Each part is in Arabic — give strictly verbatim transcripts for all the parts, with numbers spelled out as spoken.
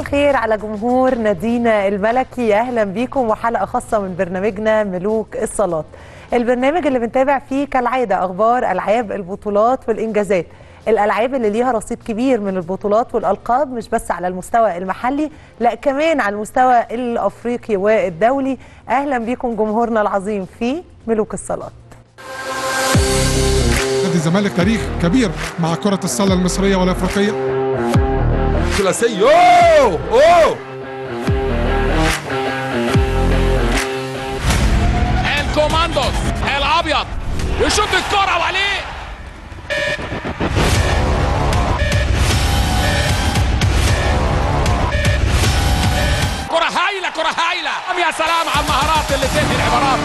الخير على جمهور نادينا الملكي، اهلا بيكم وحلقه خاصه من برنامجنا ملوك الصالات، البرنامج اللي بنتابع فيه كالعاده اخبار العاب البطولات والانجازات، الالعاب اللي ليها رصيد كبير من البطولات والالقاب مش بس على المستوى المحلي لا كمان على المستوى الافريقي والدولي. اهلا بيكم جمهورنا العظيم في ملوك الصالات. نادي الزمالك تاريخ كبير مع كرة السلة المصرية والافريقية. ثلاثي اوه اوه الكوماندوس الابيض يشوط الكرة وعليه كرة هايلة كرة هايلة. يا سلام على المهارات اللي تدي العبارات.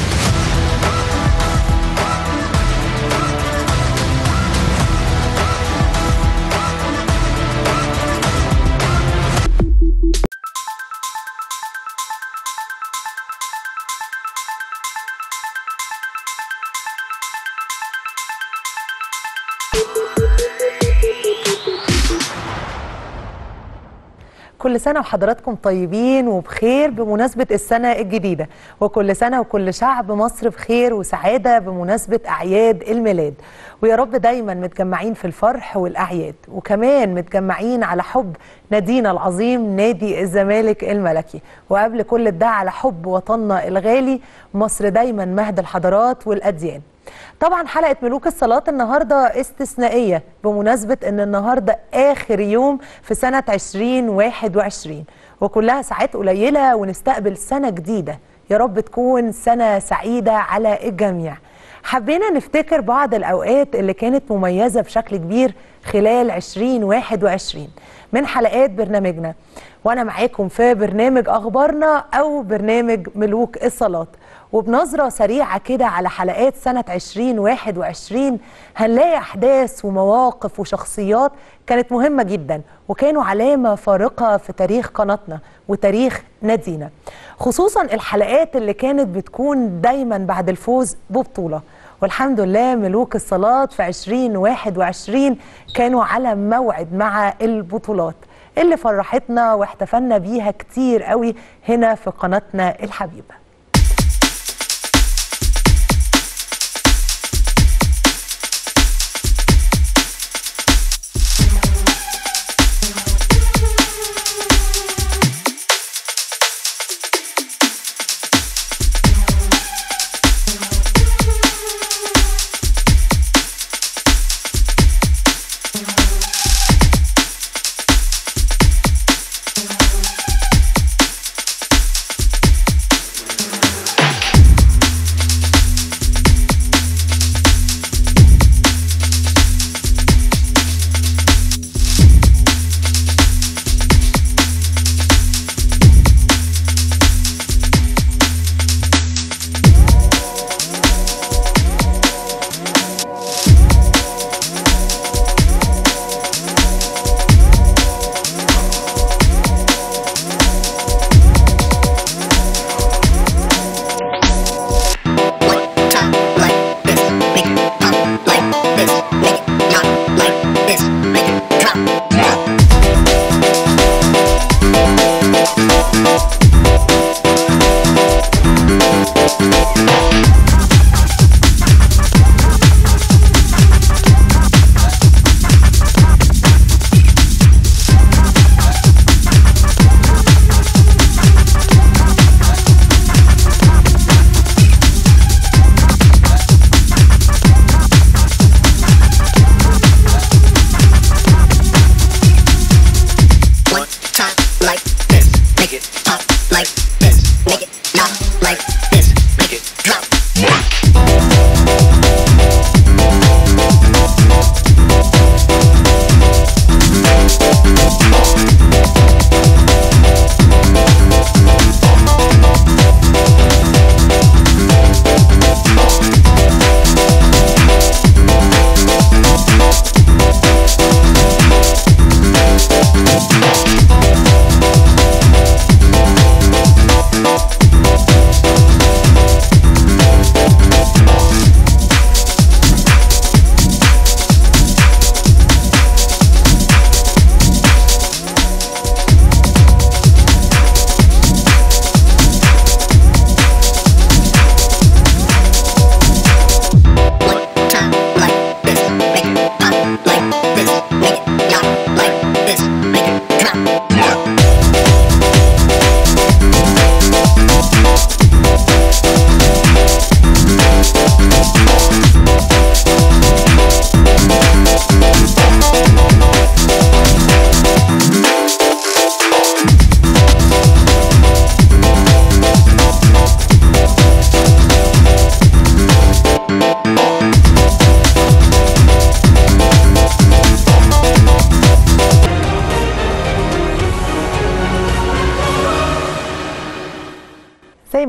كل سنة وحضراتكم طيبين وبخير بمناسبة السنة الجديدة، وكل سنة وكل شعب مصر بخير وسعادة بمناسبة أعياد الميلاد، ويا رب دايما متجمعين في الفرح والأعياد، وكمان متجمعين على حب نادينا العظيم نادي الزمالك الملكي، وقبل كل ده على حب وطننا الغالي مصر دايما مهد الحضارات والأديان. طبعا حلقة ملوك الصالات النهاردة استثنائية بمناسبة ان النهاردة اخر يوم في سنة عشرين واحد وعشرين، وكلها ساعات قليلة ونستقبل سنة جديدة، يا رب تكون سنة سعيدة على الجميع. حبينا نفتكر بعض الاوقات اللي كانت مميزة بشكل كبير خلال عشرين واحد وعشرين من حلقات برنامجنا، وانا معاكم في برنامج اخبارنا او برنامج ملوك الصالات. وبنظرة سريعة كده على حلقات سنة عشرين واحد وعشرين هنلاقي أحداث ومواقف وشخصيات كانت مهمة جدا وكانوا علامة فارقة في تاريخ قناتنا وتاريخ نادينا، خصوصا الحلقات اللي كانت بتكون دايما بعد الفوز ببطولة. والحمد لله ملوك الصالات في عشرين واحد وعشرين كانوا على موعد مع البطولات اللي فرحتنا واحتفلنا بيها كتير قوي هنا في قناتنا الحبيبة.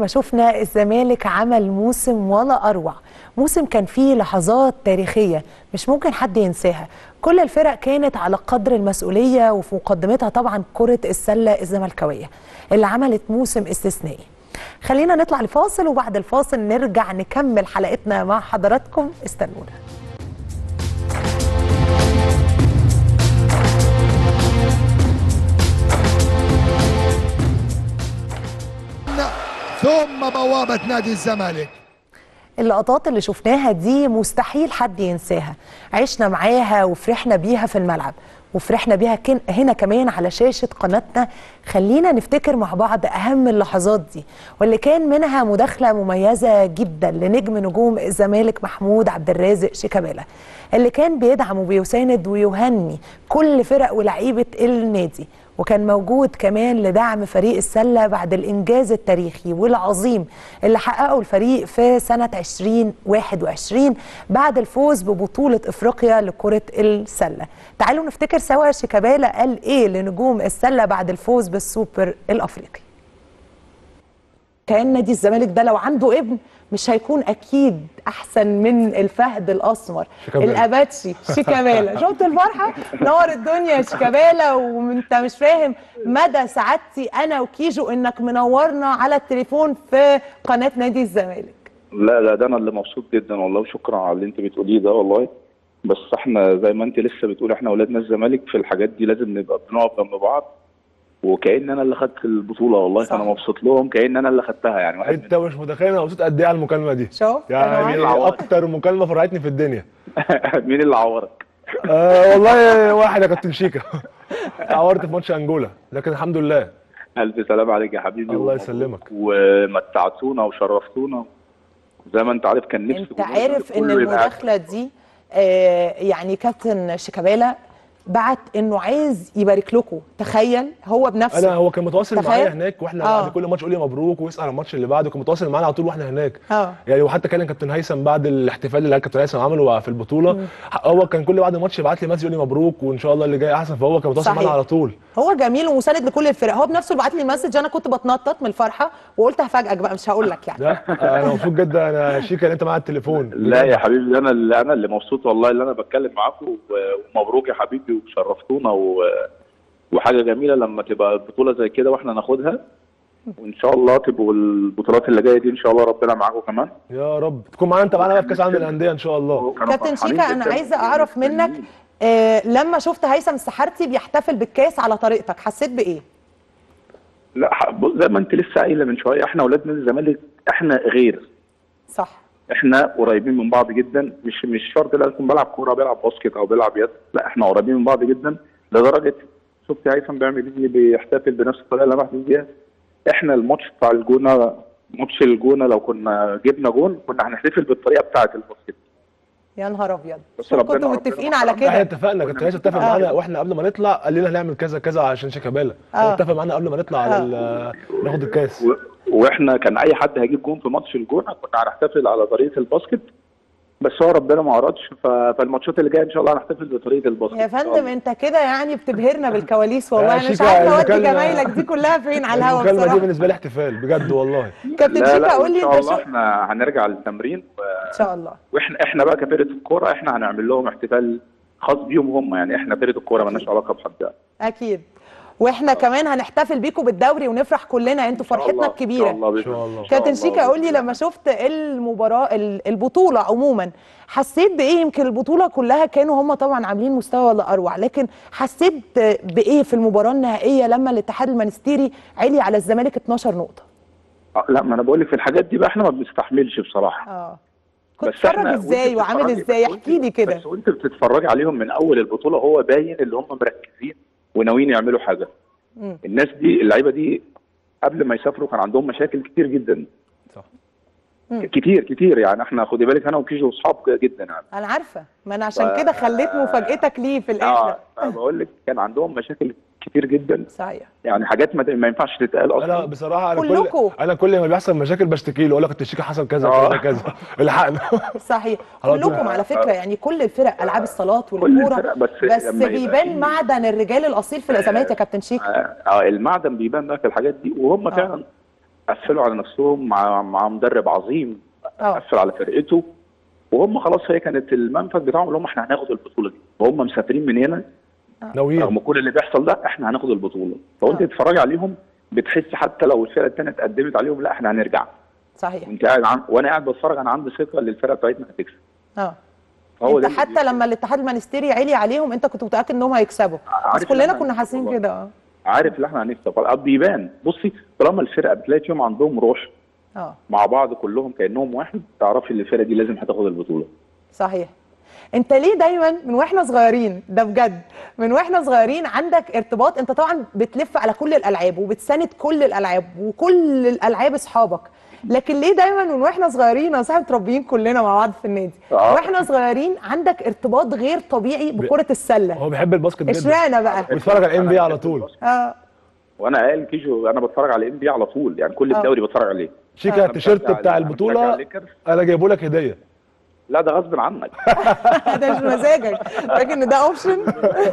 ما شفنا الزمالك عمل موسم ولا أروع، موسم كان فيه لحظات تاريخية مش ممكن حد ينساها. كل الفرق كانت على قدر المسؤولية، وفي مقدمتها طبعا كرة السلة الزملكاوية اللي عملت موسم استثنائي. خلينا نطلع لفاصل، وبعد الفاصل نرجع نكمل حلقتنا مع حضراتكم، استنونا. ثم بوابة نادي الزمالك. اللقطات اللي شفناها دي مستحيل حد ينساها، عشنا معاها وفرحنا بيها في الملعب، وفرحنا بيها هنا كمان على شاشة قناتنا. خلينا نفتكر مع بعض أهم اللحظات دي، واللي كان منها مداخلة مميزة جدا لنجم نجوم الزمالك محمود عبد الرازق شيكابالا، اللي كان بيدعم وبيساند ويهني كل فرق ولاعيبة النادي، وكان موجود كمان لدعم فريق السلة بعد الإنجاز التاريخي والعظيم اللي حققه الفريق في سنة ألفين وواحد وعشرين بعد الفوز ببطولة إفريقيا لكرة السلة. تعالوا نفتكر سوا شيكابالا قال إيه لنجوم السلة بعد الفوز بالسوبر الأفريقي. كان نادي الزمالك ده لو عنده ابن مش هيكون اكيد احسن من الفهد الاسمر الاباتشي شيكابالا. شفت الفرحه؟ نور الدنيا يا شيكابالا، وانت مش فاهم مدى سعادتي انا وكيجو انك منورنا على التليفون في قناه نادي الزمالك. لا لا ده انا اللي مبسوط جدا والله، وشكرا على اللي انت بتقوليه ده والله. بس احنا زي ما انت لسه بتقول احنا اولاد نادي الزمالك في الحاجات دي لازم نبقى بنقف جنب بعض، وكأن انا اللي خدت البطوله والله. صح. انا مبسوط لهم كأن انا اللي خدتها يعني. واحد انت مش متخيل انا مبسوط قد ايه على المكالمه دي. شوف يعني اكتر مكالمه فرحتني في الدنيا. مين اللي عورك؟ آه والله واحد يا كابتن شيكا. عورت في ماتش انجولا، لكن الحمد لله. الف سلام عليك يا حبيبي. الله يسلمك. ومتعتونا وشرفتونا زي ما انت عارف. كان نفسي انت عارف ان المداخله دي آه يعني كابتن شيكابالا بعت انه عايز يبارك لكم. تخيل هو بنفسه. انا هو كان متواصل معايا هناك، واحنا آه. بعد كل ماتش يقول لي مبروك ويسال على الماتش اللي بعده. كان متواصل معانا على طول واحنا هناك. اه يعني وحتى كلم كابتن هيثم بعد الاحتفال اللي كابتن هيثم عمله في البطوله. مم. هو كان كل بعد الماتش يبعت لي مسج يقول لي مبروك وان شاء الله اللي جاي احسن. فهو كان متواصل معانا على طول. هو جميل ومساند لكل الفرق. هو بنفسه بعت لي مسج، انا كنت بتنطط من الفرحه وقلت هفاجئك بقى، مش هقول لك يعني. لا انا مبسوط جدا انا شيكا ان انت معايا التليفون. لا يا حبيبي انا اللي انا اللي مبسوط والله اللي انا بتكلم معاكم، ومبروك يا حبيبي وشرفتونا و... وحاجه جميله لما تبقى بطوله زي كده واحنا ناخدها، وان شاء الله تبقوا البطولات اللي جايه دي ان شاء الله ربنا معاكم كمان يا رب. تكون معانا انت معانا بقى في كاس العالم للانديه ان شاء الله. كابتن شيكا انا عايزه اعرف منك آه لما شفت هيثم السحارتي بيحتفل بالكاس على طريقتك حسيت بايه؟ لا زي ما انت لسه قايله من شويه، احنا اولاد نادي الزمالك احنا غير. صح. احنا قريبين من بعض جدا، مش مش شرط لازم يكون بيلعب كوره بيلعب باسكت او بيلعب يد، لا احنا قريبين من بعض جدا لدرجه شفت هيثم بيعمل ايه، بيحتفل بنفس الطريقه اللي انا بحتفل بيها. احنا الماتش بتاع الجونه، ماتش الجونه لو كنا جبنا جون كنا هنحتفل بالطريقه بتاعه الباسكت. يا نهار ابيض. كنتوا متفقين على كده؟ احنا اتفقنا، كابتن هيثم اتفق معانا واحنا قبل ما نطلع قال لنا هنعمل كذا كذا عشان شيكابالا. هو اتفق معانا قبل ما نطلع على ناخد الكاس. و... واحنا كان اي حد هيجيب جون في ماتش الجونه كنا هنحتفل على طريقه الباسكت، بس هو ربنا ما ارادش. فالماتشات اللي جايه ان شاء الله هنحتفل بطريقه الباسكت. يا فندم انت كده يعني بتبهرنا بالكواليس والله. انا مش عارفه اودي جمايلك دي كلها فين على الهوا بصراحه. المكالمه دي بالنسبه لي احتفال بجد والله. كابتن شيكا قول لي انت ان شاء الله احنا هنرجع للتمرين و... ان شاء الله. واحنا احنا بقى كفرقه الكوره احنا هنعمل لهم احتفال خاص بيهم هم، يعني احنا فرقه الكوره مالناش علاقه بحد. اكيد. واحنا كمان هنحتفل بيكم بالدوري ونفرح كلنا، انتوا فرحتنا الكبيره. ان شاء الله ان شاء الله. كابتن شيكا قول لي لما شفت المباراه البطوله عموما حسيت بايه؟ يمكن البطوله كلها كانوا هم طبعا عاملين مستوى ولا اروع، لكن حسيت بايه في المباراه النهائيه لما الاتحاد المنستيري علي على الزمالك اتناشر نقطه؟ أه لا ما انا بقول لك في الحاجات دي بقى احنا ما بنستحملش بصراحه. اه كنت بتتفرج ازاي وعامل ازاي؟ احكي لي كده. بس وانت بتتفرج عليهم من اول البطوله هو باين اللي هم مركزين وناويين يعملوا حاجه. مم. الناس دي اللعيبه دي قبل ما يسافروا كان عندهم مشاكل كتير جدا. صح. مم. كتير كتير يعني احنا خدي بالك انا وكيجو اصحاب جدا يعني. انا عارفه، ما انا عشان ف... كده خليت مفاجاتك ليه في الاخر. اه بقول لك كان عندهم مشاكل كتير جدا. صحيح. يعني حاجات ما, ما ينفعش تتقال اصلا. انا بصراحه انا كل انا كل ما بيحصل مشاكل بشتكي له اقول لك كابتن شيكا حصل كذا كذا كذا الحقنا. صحيح. كلكم على فكره يعني كل الفرق العاب الصالات والكوره بس, بس بيبان معدن الرجال الاصيل في الازمات يا كابتن شيكا. اه المعدن بيبان بقى في الحاجات دي وهم فعلا قفلوا على نفسهم مع مع مدرب عظيم قفل على فرقته، وهم خلاص هي كانت المنفذ بتاعهم اللي هم احنا هناخد البطوله دي، وهم مسافرين من هنا ناويين رغم كل اللي بيحصل ده احنا هناخد البطوله. فوانت تتفرج عليهم بتحس حتى لو الفرقه الثانيه اتقدمت عليهم لا احنا هنرجع. صحيح. وانت قاعد عن... وانا قاعد بتفرج انا عندي ثقه ان الفرقه بتاعتنا هتكسب. اه انت حتى لما الاتحاد المنستيري علي عليهم انت كنت متاكد ان هم هيكسبوا، بس كلنا كنا حاسين كده. اه عارف ان احنا هنكسب. بيبان بصي طالما الفرقه بتلاقي فيهم عندهم روح اه مع بعض كلهم كانهم واحد، تعرفي ان الفرقه دي لازم هتاخد البطوله. صحيح. انت ليه دايما من واحنا صغيرين، ده بجد من واحنا صغيرين عندك ارتباط، انت طبعا بتلف على كل الالعاب وبتساند كل الالعاب وكل الالعاب اصحابك، لكن ليه دايما من واحنا صغيرين يا صاحبي متربيين كلنا مع بعض في النادي آه. واحنا صغيرين عندك ارتباط غير طبيعي بكره السله؟ هو بيحب الباسكت جدا. اشمعنى بقى؟ بيتفرج على الام بي على طول. اه وانا قال كيجو انا بتفرج على الام بي على طول، يعني كل الدوري بتفرج عليه. شيكا التيشيرت بتاع البطوله انا جايبه لك هديه. لا ده غصب عنك. ده مش مزاجك، لكن ده اوبشن.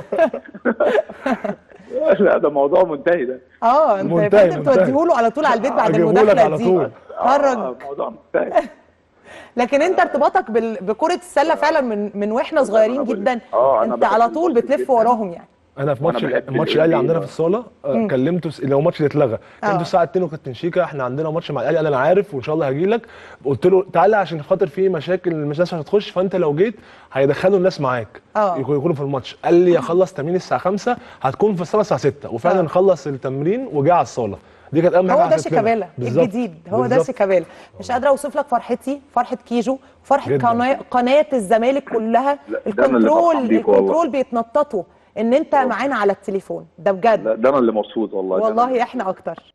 لا ده موضوع منتهي ده. اه انت كنت بتوديه له على طول على البيت بعد المداخله دي. اتفرج. موضوع منتهي. لكن انت ارتباطك بكره السله فعلا من من واحنا صغيرين جدا. انت على طول بتلف وراهم يعني. انا في ماتش الماتش الاهلي عندنا في الصاله كلمته اللي هو الماتش اللي اتلغى، كلمته الساعه اتنين وكابتن شيكا احنا عندنا ماتش مع الاهلي، قال انا عارف وان شاء الله هاجي لك. قلت له تعالى عشان خاطر في مشاكل مش ناس هتخش، فانت لو جيت هيدخلوا الناس معاك يكونوا في الماتش. قال لي اخلص تمرين الساعه خمسة هتكون في الصاله الساعه ستة، وفعلا خلص التمرين وجا على الصاله. دي كانت اهم حاجه. هو ده شيكابالا الجديد، هو ده شيكابالا. مش قادره اوصف لك فرحتي، فرحه كيجو، فرحه قناه قناه الزمالك كلها. الكنترول الكنترول بيتنططوا ان انت معانا على التليفون، ده بجد. ده انا اللي مبسوط والله. والله احنا اكتر.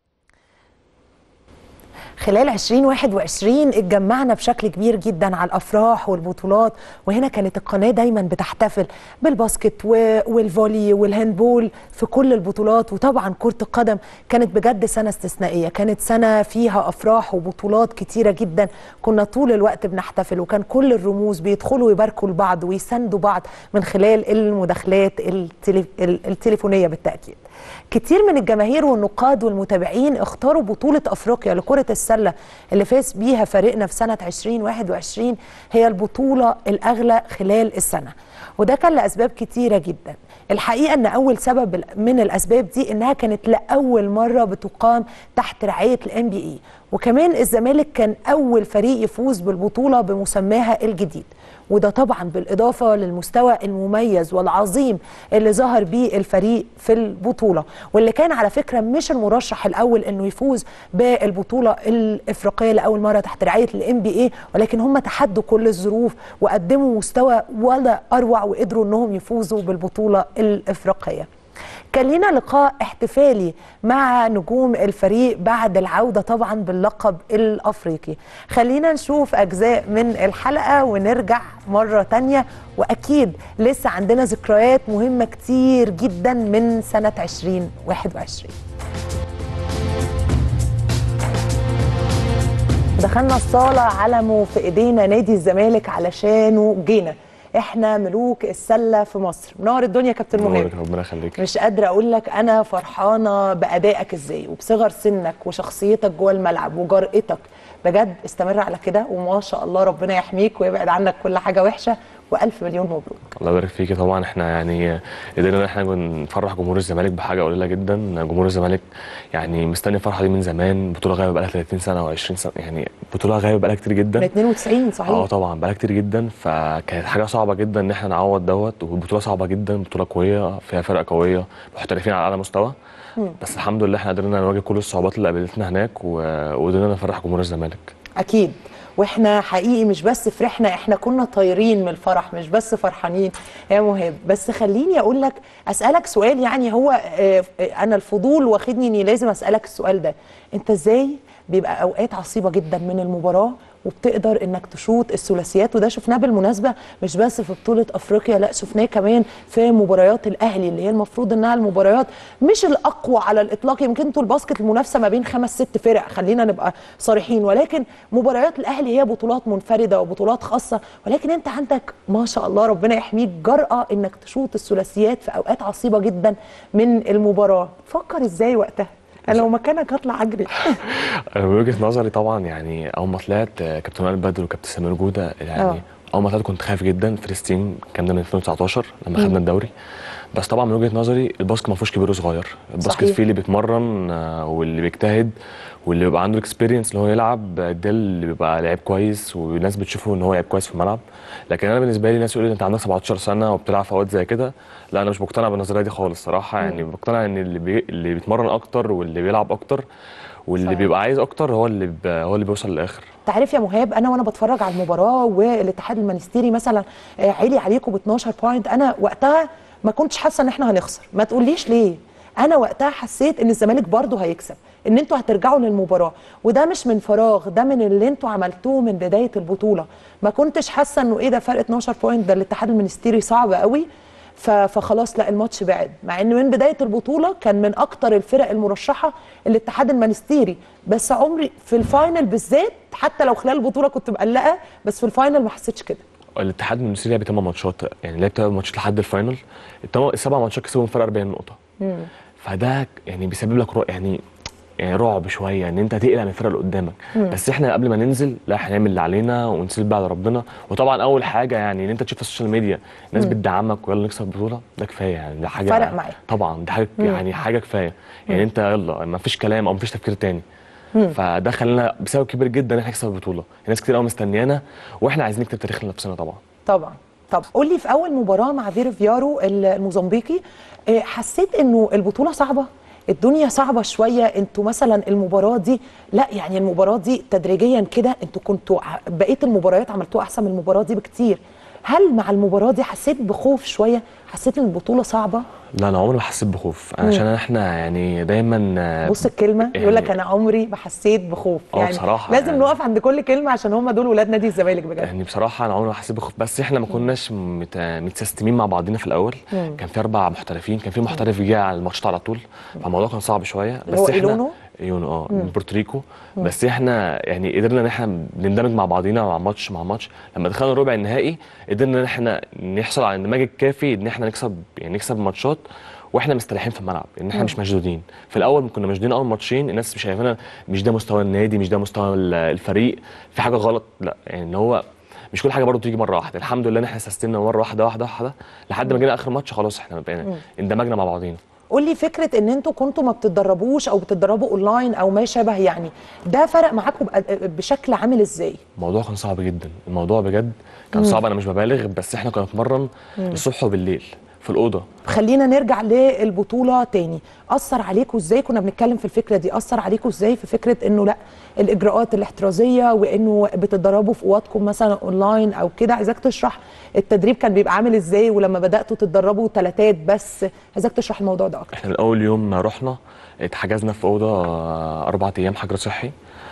خلال عشرين واحد وعشرين اتجمعنا بشكل كبير جدا على الافراح والبطولات، وهنا كانت القناه دايما بتحتفل بالباسكت والفولي والهاندبول في كل البطولات، وطبعا كره القدم كانت بجد سنه استثنائيه، كانت سنه فيها افراح وبطولات كتيره جدا، كنا طول الوقت بنحتفل، وكان كل الرموز بيدخلوا يباركوا لبعض ويساندوا بعض من خلال المداخلات التليفونيه بالتاكيد. كتير من الجماهير والنقاد والمتابعين اختاروا بطولة أفريقيا لكرة السلة اللي فاز بيها فريقنا في سنة عشرين واحد وعشرين هي البطولة الأغلى خلال السنة، وده كان لأسباب كتيرة جدا. الحقيقة أن أول سبب من الأسباب دي أنها كانت لأول مرة بتقام تحت رعاية الام بي اي، وكمان الزمالك كان أول فريق يفوز بالبطولة بمسماها الجديد، وده طبعا بالإضافة للمستوى المميز والعظيم اللي ظهر بيه الفريق في البطولة، واللي كان على فكرة مش المرشح الأول أنه يفوز بالبطولة الإفريقية لأول مرة تحت رعاية الام بي اي، ولكن هم تحدوا كل الظروف وقدموا مستوى ولا أروع وقدروا أنهم يفوزوا بالبطولة الإفريقية. كان لنا لقاء احتفالي مع نجوم الفريق بعد العودة طبعا باللقب الأفريقي. خلينا نشوف أجزاء من الحلقة ونرجع مرة تانية، وأكيد لسه عندنا ذكريات مهمة كتير جدا من سنة عشرين واحد وعشرين. دخلنا الصالة علمه في ايدينا نادي الزمالك علشانه جينا، احنا ملوك السله في مصر. منور الدنيا يا كابتن مهاب. ربنا يخليك. مش قادره اقول لك انا فرحانه بادائك ازاي وبصغر سنك وشخصيتك جوه الملعب وجرأتك، بجد استمر على كده وما شاء الله ربنا يحميك ويبعد عنك كل حاجه وحشه، والف مليون مبروك. الله يبارك فيكي. طبعا احنا يعني قدرنا ان احنا نفرح جمهور الزمالك بحاجه قليله جدا. جمهور الزمالك يعني مستني الفرحه دي من زمان، بطوله غايبه بقالها ثلاثين سنه او عشرين سنه، يعني بطوله غايبه بقالها كتير جدا. من اتنين وتسعين صحيح. اه طبعا بقالها كتير جدا، فكانت حاجه صعبه جدا ان احنا نعوض دوت، والبطوله صعبه جدا، بطوله قويه فيها فرق قويه محترفين على اعلى مستوى. مم. بس الحمد لله احنا قدرنا نواجه كل الصعوبات اللي قابلتنا هناك وقدرنا نفرح جمهور الزمالك. اكيد، واحنا حقيقي مش بس فرحنا، احنا كنا طايرين من الفرح، مش بس فرحانين يا مهاب. بس خليني اقول لك اسالك سؤال، يعني هو انا الفضول واخدني اني لازم اسالك السؤال ده، انت ازاي بيبقى اوقات عصيبه جدا من المباراه وبتقدر انك تشوط الثلاثيات؟ وده شفناه بالمناسبه مش بس في بطوله افريقيا، لا شفناه كمان في مباريات الاهلي اللي هي المفروض انها المباريات مش الاقوى على الاطلاق. يمكن انتوا الباسكت المنافسه ما بين خمس ست فرق، خلينا نبقى صريحين، ولكن مباريات الاهلي هي بطولات منفرده وبطولات خاصه، ولكن انت عندك ما شاء الله ربنا يحميك جرأه انك تشوط الثلاثيات في اوقات عصيبه جدا من المباراه. فكر ازاي وقتها؟ انا لو مكانك هطلع اجري. انا من وجهه نظري طبعا يعني اول ما طلعت كابتن وائل بدر وكابتن سمير جوده يعني أوه. اول ما طلعت كنت خايف جدا. فلسطين كان ده من ألفين وتسعتاشر لما خدنا الدوري. بس طبعا من وجهه نظري الباسكت ما فيهوش كبير وصغير، الباسكت فيه اللي بيتمرن واللي بيجتهد واللي بيبقى عنده اكسبيرينس اللي هو يلعب، ده اللي بيبقى لعيب كويس والناس بتشوفه ان هو لعيب كويس في الملعب. لكن انا بالنسبه لي الناس يقولوا لي انت عندك سبعتاشر سنه وبتلعب في اوقات زي كده، لا انا مش مقتنع بالنظريه دي خالص صراحه. يعني مقتنع ان اللي بي... اللي بيتمرن اكتر واللي بيلعب اكتر واللي صحيح. بيبقى عايز اكتر هو اللي ب... هو اللي بيوصل للاخر. تعرف يا مهاب، انا وانا بتفرج على المباراه والاتحاد المنستيري مثلا عالي عليكم ب اتناشر بوينت، انا وقتها ما كنتش حاسه ان احنا هنخسر. ما تقوليش ليه، انا وقتها حسيت ان الزمالك برضه هيكسب، ان انتوا هترجعوا للمباراه، وده مش من فراغ، ده من اللي انتوا عملتوه من بدايه البطوله. ما كنتش حاسه انه ايه ده فرق اتناشر بوينت، ده الاتحاد المنستيري صعب قوي فخلاص لا الماتش بعد. مع ان من بدايه البطوله كان من اكتر الفرق المرشحه الاتحاد المنستيري، بس عمري في الفاينل بالذات حتى لو خلال البطوله كنت مقلقه، بس في الفاينل ما حسيتش كده. الاتحاد المنستيري لعب ثمان ماتشات، يعني لعب ثمان ماتشات لحد الفاينل، السبع ماتشات كسبهم فرق أربعين نقطه. مم. فده يعني بيسبب لك يعني يعني رعب شويه ان انت تقلق من الفرقه اللي قدامك. مم. بس احنا قبل ما ننزل لا احنا نعمل اللي علينا ونسيب بقى على ربنا. وطبعا اول حاجه يعني ان انت تشوف في السوشيال ميديا الناس بتدعمك ويلا نكسب البطوله، ده كفايه يعني، ده حاجه فرق معايا طبعا، ده حاجه يعني حاجه كفايه. يعني انت يلا ما فيش كلام او ما فيش تفكير تاني. مم. فده خلينا بسبب كبير جدا ان احنا نكسب البطوله. الناس كتير قوي مستنيانا واحنا عايزين نكتب تاريخ لنفسنا طبعا. طبعا. طب قول لي، في اول مباراه مع فيرو فيارو الموزمبيقي حسيت انه البطوله صعبه؟ الدنيا صعبه شويه؟ انتوا مثلا المباراه دي لا يعني المباراه دي تدريجيا كده انتوا كنتوا بقيه المباريات عملتوها احسن من المباراه دي بكتير. هل مع المباراه دي حسيت بخوف شويه؟ حسيت ان البطوله صعبه؟ لا انا عمري ما حسيت بخوف، انا عشان احنا يعني دايما بص الكلمه يعني يقول لك انا عمري ما حسيت بخوف. يعني بصراحه لازم يعني نقف عند كل كلمه عشان هم دول ولاد نادي الزمالك بجد. يعني بصراحه انا عمري ما حسيت بخوف، بس احنا ما كناش مت... متسيستمين مع بعضنا في الاول. مم. كان في اربع محترفين، كان في محترف جه على الماتشات على طول، فالموضوع كان صعب شويه. بس هو احنا إيلونو؟ ايونو اه من بورتوريكو. بس احنا يعني قدرنا ان احنا نندمج مع بعضينا مع ماتش مع ماتش. لما دخلنا الربع النهائي قدرنا ان احنا نحصل على الاندماج الكافي ان احنا نكسب يعني نكسب ماتشات واحنا مستريحين في الملعب، ان احنا مش مشدودين. في الاول كنا مشدودين اول ماتشين، الناس مش شايفانا مش ده مستوى النادي، مش ده مستوى الفريق، في حاجه غلط. لا يعني هو مش كل حاجه برضه تيجي مره واحده. الحمد لله ان احنا سستمنا مره واحده واحده واحده لحد ما جينا اخر ماتش خلاص احنا بقينا اندمجنا مع بعضينا. قول لي، فكره ان انتوا كنتوا ما بتتدربوش او بتتدربوا اونلاين او ما شابه، يعني ده فرق معاكم بشكل عامل ازاي؟ الموضوع كان صعب جدا، الموضوع بجد كان مم. صعب، انا مش ببالغ. بس احنا كنا بنتمرن الصبح وبالليل في الاوضه. خلينا نرجع للبطوله تاني، اثر عليكم ازاي؟ كنا بنتكلم في الفكره دي، اثر عليكم ازاي في فكره انه لا الاجراءات الاحترازيه وانه بتتدربوا في اوضتكم مثلا اونلاين او كده؟ عايزاك تشرح التدريب كان بيبقى عامل ازاي، ولما بداتوا تتدربوا ثلاثات بس، عايزاك تشرح الموضوع ده اكتر. احنا من اول يوم رحنا اتحجزنا في اوضه اربع ايام حجر صحي،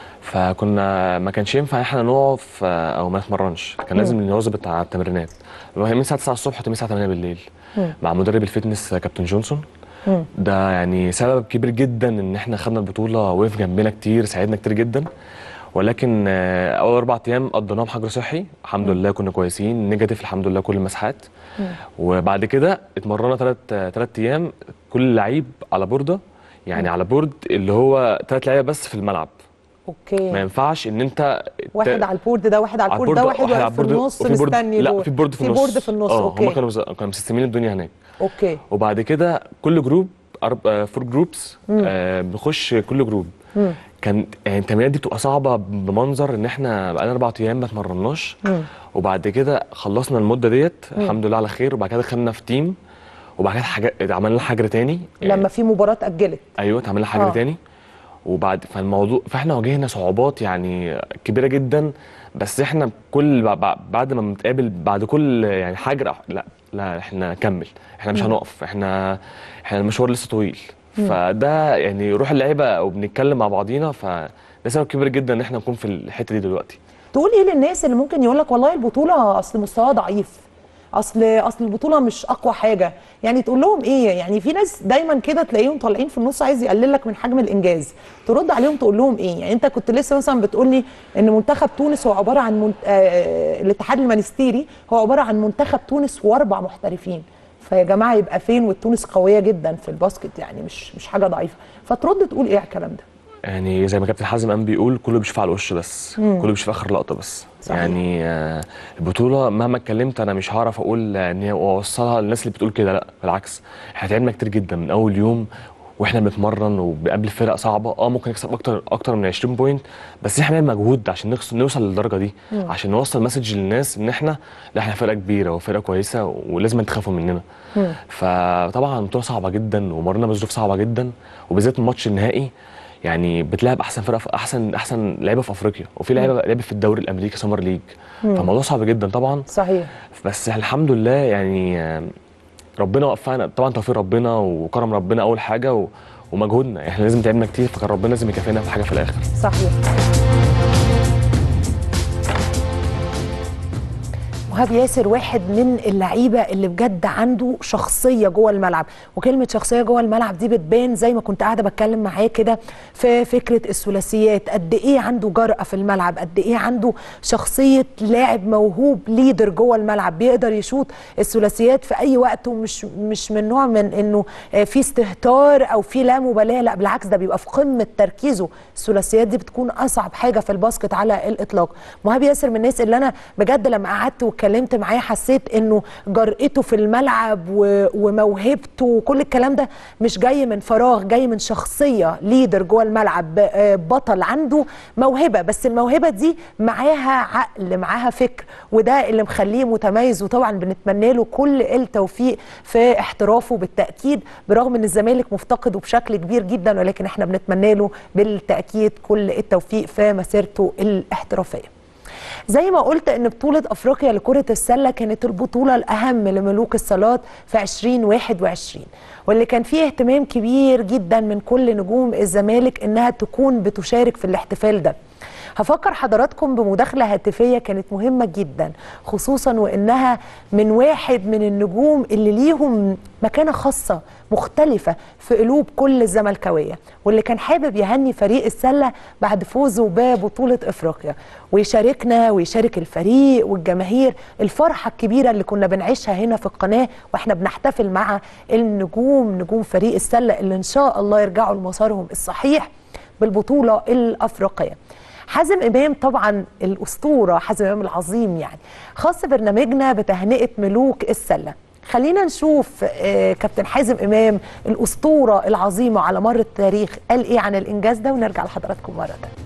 فكنا ما كانش ينفع احنا نقف او ما نتمرنش، كان لازم نواظب على التمرينات من الساعه تسعة الصبح ومن الساعه تمانية بالليل. مم. مع مدرب الفتنس كابتن جونسون. مم. ده يعني سبب كبير جدا ان احنا خدنا البطوله، وقف جنبنا كتير، ساعدنا كتير جدا. ولكن اول اربع ايام قضيناهم حجر صحي الحمد لله، كنا كويسين نيجاتيف الحمد لله كل المساحات. وبعد كده اتمرنا ثلاث ثلاث ايام كل لعيب على بورده، يعني مم. على بورد اللي هو ثلاث لعيبه بس في الملعب. اوكي. ما ينفعش ان انت واحد على البورد ده، واحد على البورد ده، واحد واقف في النص مستني. لا في بورد في النص، في بورد في النص. اه اوكي. هم كانوا كانوا مسستمين الدنيا هناك. اوكي. وبعد كده كل جروب أرب... فور جروبس آه بنخش كل جروب. مم. كان يعني التمرينات دي بتبقى صعبه بمنظر ان احنا بقالنا اربع ايام ما اتمرناش. وبعد كده خلصنا المده ديت الحمد لله على خير، وبعد كده دخلنا في تيم، وبعد كده حاجه عملنا حجر تاني لما في مباراه اتاجلت. ايوه اتعمل حجر آه. تاني. وبعد فالموضوع فاحنا واجهنا صعوبات يعني كبيره جدا. بس احنا كل بعد ما بنتقابل بعد كل يعني حجر لا لا احنا نكمل، احنا مش هنقف، احنا احنا المشوار لسه طويل. فده يعني روح اللعيبه وبنتكلم مع بعضينا، فده سبب كبير جدا ان احنا نكون في الحته دي دلوقتي. تقول ايه للناس اللي ممكن يقول لك والله البطوله اصل مستواها ضعيف، اصل اصل البطوله مش اقوى حاجه، يعني تقول لهم ايه؟ يعني في ناس دايما كده تلاقيهم طالعين في النص عايز يقلل لك من حجم الانجاز، ترد عليهم تقول لهم ايه؟ يعني انت كنت لسه مثلا بتقول لي ان منتخب تونس هو عباره عن منت... آه... الاتحاد المنستيري هو عباره عن منتخب تونس واربع محترفين، فيا جماعه يبقى فين؟ والتونس قويه جدا في الباسكت يعني مش مش حاجه ضعيفه. فترد تقول ايه على الكلام ده؟ يعني زي ما كابتن حازم قام بيقول كله بيشوف على الوش بس، مم. كله بيشوف اخر لقطه بس. صحيح. يعني آه البطوله مهما اتكلمت انا مش هعرف اقول ان اوصلها للناس اللي بتقول كده، لا بالعكس احنا تعبنا كتير جدا من اول يوم واحنا بنتمرن وبنقابل فرق صعبه. اه ممكن نكسب اكتر اكتر من عشرين بوينت، بس احنا بنعمل مجهود عشان نوصل للدرجه دي، مم. عشان نوصل مسج للناس ان احنا لا احنا فرقه كبيره وفرقه كويسه ولازم تخافوا مننا. مم. فطبعا البطوله صعبه جدا ومرنا بظروف صعبه جدا، وبالذات الماتش النهائي يعني بتلعب احسن فرقه في احسن احسن لعيبه في افريقيا، وفي لعيبه لعيبه في الدوري الامريكي سمر ليج، فالموضوع صعب جدا طبعا. صحيح. بس الحمد لله يعني ربنا وفقنا طبعا، توفيق ربنا وكرم ربنا اول حاجه و... ومجهودنا، احنا لازم تعبنا كتير فكان ربنا لازم يكافئنا في حاجه في الاخر. صحيح. مهاب ياسر واحد من اللعيبه اللي بجد عنده شخصيه جوه الملعب، وكلمه شخصيه جوه الملعب دي بتبان زي ما كنت قاعده بتكلم معاه كده في فكره الثلاثيات، قد ايه عنده جرأه في الملعب، قد ايه عنده شخصيه لاعب موهوب ليدر جوه الملعب، بيقدر يشوط الثلاثيات في اي وقت، ومش مش من نوع من انه في استهتار او في لا مبالاه، لا بالعكس ده بيبقى في قمه تركيزه. الثلاثيات دي بتكون اصعب حاجه في الباسكت على الاطلاق. مهاب ياسر من الناس اللي انا بجد لما قعدت اتكلمت معاه حسيت انه جرأته في الملعب وموهبته وكل الكلام ده مش جاي من فراغ، جاي من شخصيه ليدر جوه الملعب، بطل عنده موهبه، بس الموهبه دي معاها عقل، معاها فكر، وده اللي مخليه متميز. وطبعا بنتمنى له كل التوفيق في احترافه بالتاكيد، برغم ان الزمالك مفتقده بشكل كبير جدا، ولكن احنا بنتمنى له بالتاكيد كل التوفيق في مسيرته الاحترافيه. زي ما قلت ان بطولة افريقيا لكرة السلة كانت البطولة الاهم لملوك الصالات في ألفين وواحد وعشرين، واللي كان فيه اهتمام كبير جدا من كل نجوم الزمالك انها تكون بتشارك في الاحتفال ده. هفكر حضراتكم بمداخلة هاتفية كانت مهمة جدا، خصوصا وانها من واحد من النجوم اللي ليهم مكانة خاصة مختلفة في قلوب كل الزملكاوية، واللي كان حابب يهني فريق السلة بعد فوزه ببطولة افريقيا، ويشاركنا ويشارك الفريق والجماهير الفرحة الكبيرة اللي كنا بنعيشها هنا في القناة واحنا بنحتفل مع النجوم نجوم فريق السلة اللي ان شاء الله يرجعوا لمسارهم الصحيح بالبطولة الافريقية. حازم امام طبعا الاسطوره، حازم امام العظيم يعني، خاص برنامجنا بتهنئه ملوك السله. خلينا نشوف آه كابتن حازم امام الاسطوره العظيمه على مر التاريخ قال ايه عن الانجاز ده، ونرجع لحضراتكم مره ثانيه.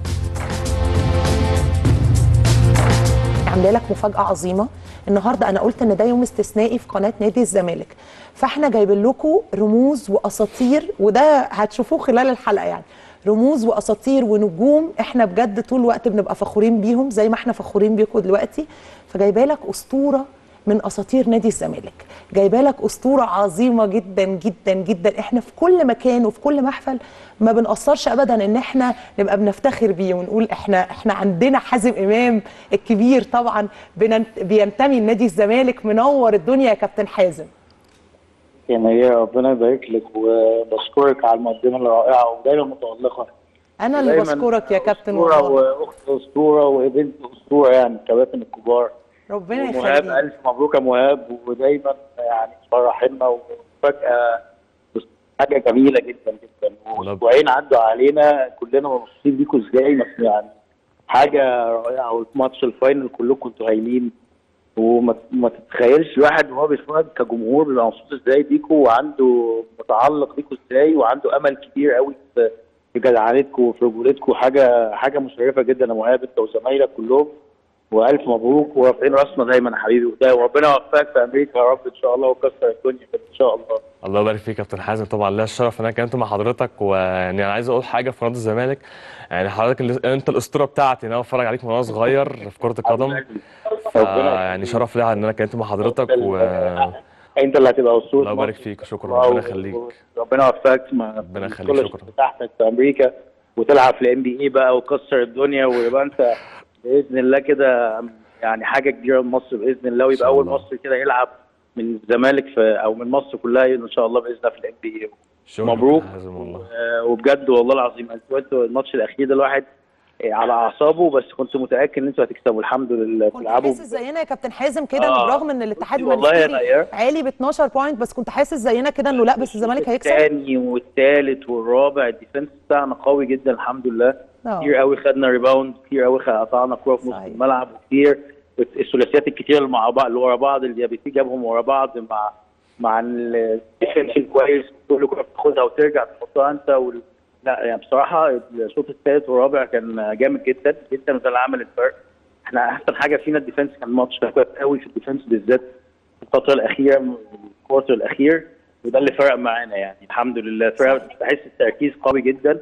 عامله لك مفاجاه عظيمه النهارده، انا قلت ان ده يوم استثنائي في قناه نادي الزمالك، فاحنا جايبين لكم رموز واساطير، وده هتشوفوه خلال الحلقه يعني، رموز واساطير ونجوم احنا بجد طول الوقت بنبقى فخورين بيهم زي ما احنا فخورين بيكم دلوقتي. فجايبه لك اسطوره من اساطير نادي الزمالك، جايبه لك اسطوره عظيمه جدا جدا جدا، احنا في كل مكان وفي كل محفل ما بنقصرش ابدا ان احنا نبقى بنفتخر بيه ونقول احنا احنا عندنا حازم امام الكبير طبعا بينتمي لنادي الزمالك. منور الدنيا يا كابتن حازم. يعني هي ربنا يبارك لك، وبشكرك على المقدمه الرائعه ودايما متالقه. انا اللي بشكرك يا كابتن والله. واخت اسطوره وبنت اسطوره يعني الكباتن الكبار. ربنا يخليك. مهاب الف مبروك يا مهاب، ودايما يعني فرحنا وفجاه حاجه جميله جدا جدا، واسبوعين عدوا علينا كلنا مبسوطين بيكم ازاي يعني، حاجه رائعه. والماتش الفاينل كلكم كنتوا هايلين، وما ما تتخيلش الواحد وهو بيتفرج كجمهور بيبقى مبسوط ازاي بيكوا، وعنده متعلق بيكوا ازاي، وعنده امل كبير قوي في جدعنتكم وفي رجولتكم. حاجه حاجه مشرفه جدا يا مهاب انت وزمايلك كلهم، والف مبروك ورافعين راسنا دايما يا حبيبي، وربنا يوفقك في امريكا يا رب ان شاء الله وكسر الدنيا ان شاء الله. الله يبارك فيك يا كابتن حازم، طبعا ليا الشرف ان انا كنت مع حضرتك، ويعني انا عايز اقول حاجه في نادي الزمالك، يعني حضرتك انت الاسطوره بتاعتي، انا بتفرج عليك من وانا صغير في كره القدم، يعني شرف ليا ان انا كنت مع حضرتك و انت اللي هتبقى اسطوره. الله يبارك فيك، شكرا، ربنا يخليك. ربنا يوفقك مع ربنا يخليك، شكرا بتاعتك في امريكا، وتلعب في الام بي اي بقى وتكسر الدنيا، ويبقى انت باذن الله كده يعني حاجه كبيره لمصر باذن الله، ويبقى اول مصري كده يلعب من الزمالك في او من مصر كلها ان شاء الله باذن الله في الام بي اي. مبروك. وبجد والله العظيم انتوا الماتش الاخير ده الواحد على اعصابه، بس كنت متاكد ان انتوا هتكسبوا الحمد لله. كنت حاسس زينا يا كابتن حازم كده آه. انه برغم ان الاتحاد والله المنستيري عالي ب اتناشر بوينت، بس كنت حاسس زينا كده انه لا بس الزمالك هيكسب؟ الثاني والثالث والرابع الديفنس بتاعنا قوي جدا الحمد لله. أوه. كتير قوي خدنا ريباوند، كتير قوي قطعنا كوره في نص الملعب، وكتير الثلاثيات الكتير اللي مع بعض اللي ورا بعض اللي بيتي جابهم ورا بعض مع مع الديفنس الكويس، كل كوره بتاخدها وترجع تحطها انت وال... لا يعني بصراحه الشوط الثالث والرابع كان جامد جدا جدا، وده اللي عمل الفرق. احنا احسن حاجه فينا الديفنس، كان ماتش كويس قوي في الديفنس بالذات الفتره الاخيره، الكوارتر الاخير، وده اللي فرق معانا يعني الحمد لله. فرق بحس التركيز قوي جدا،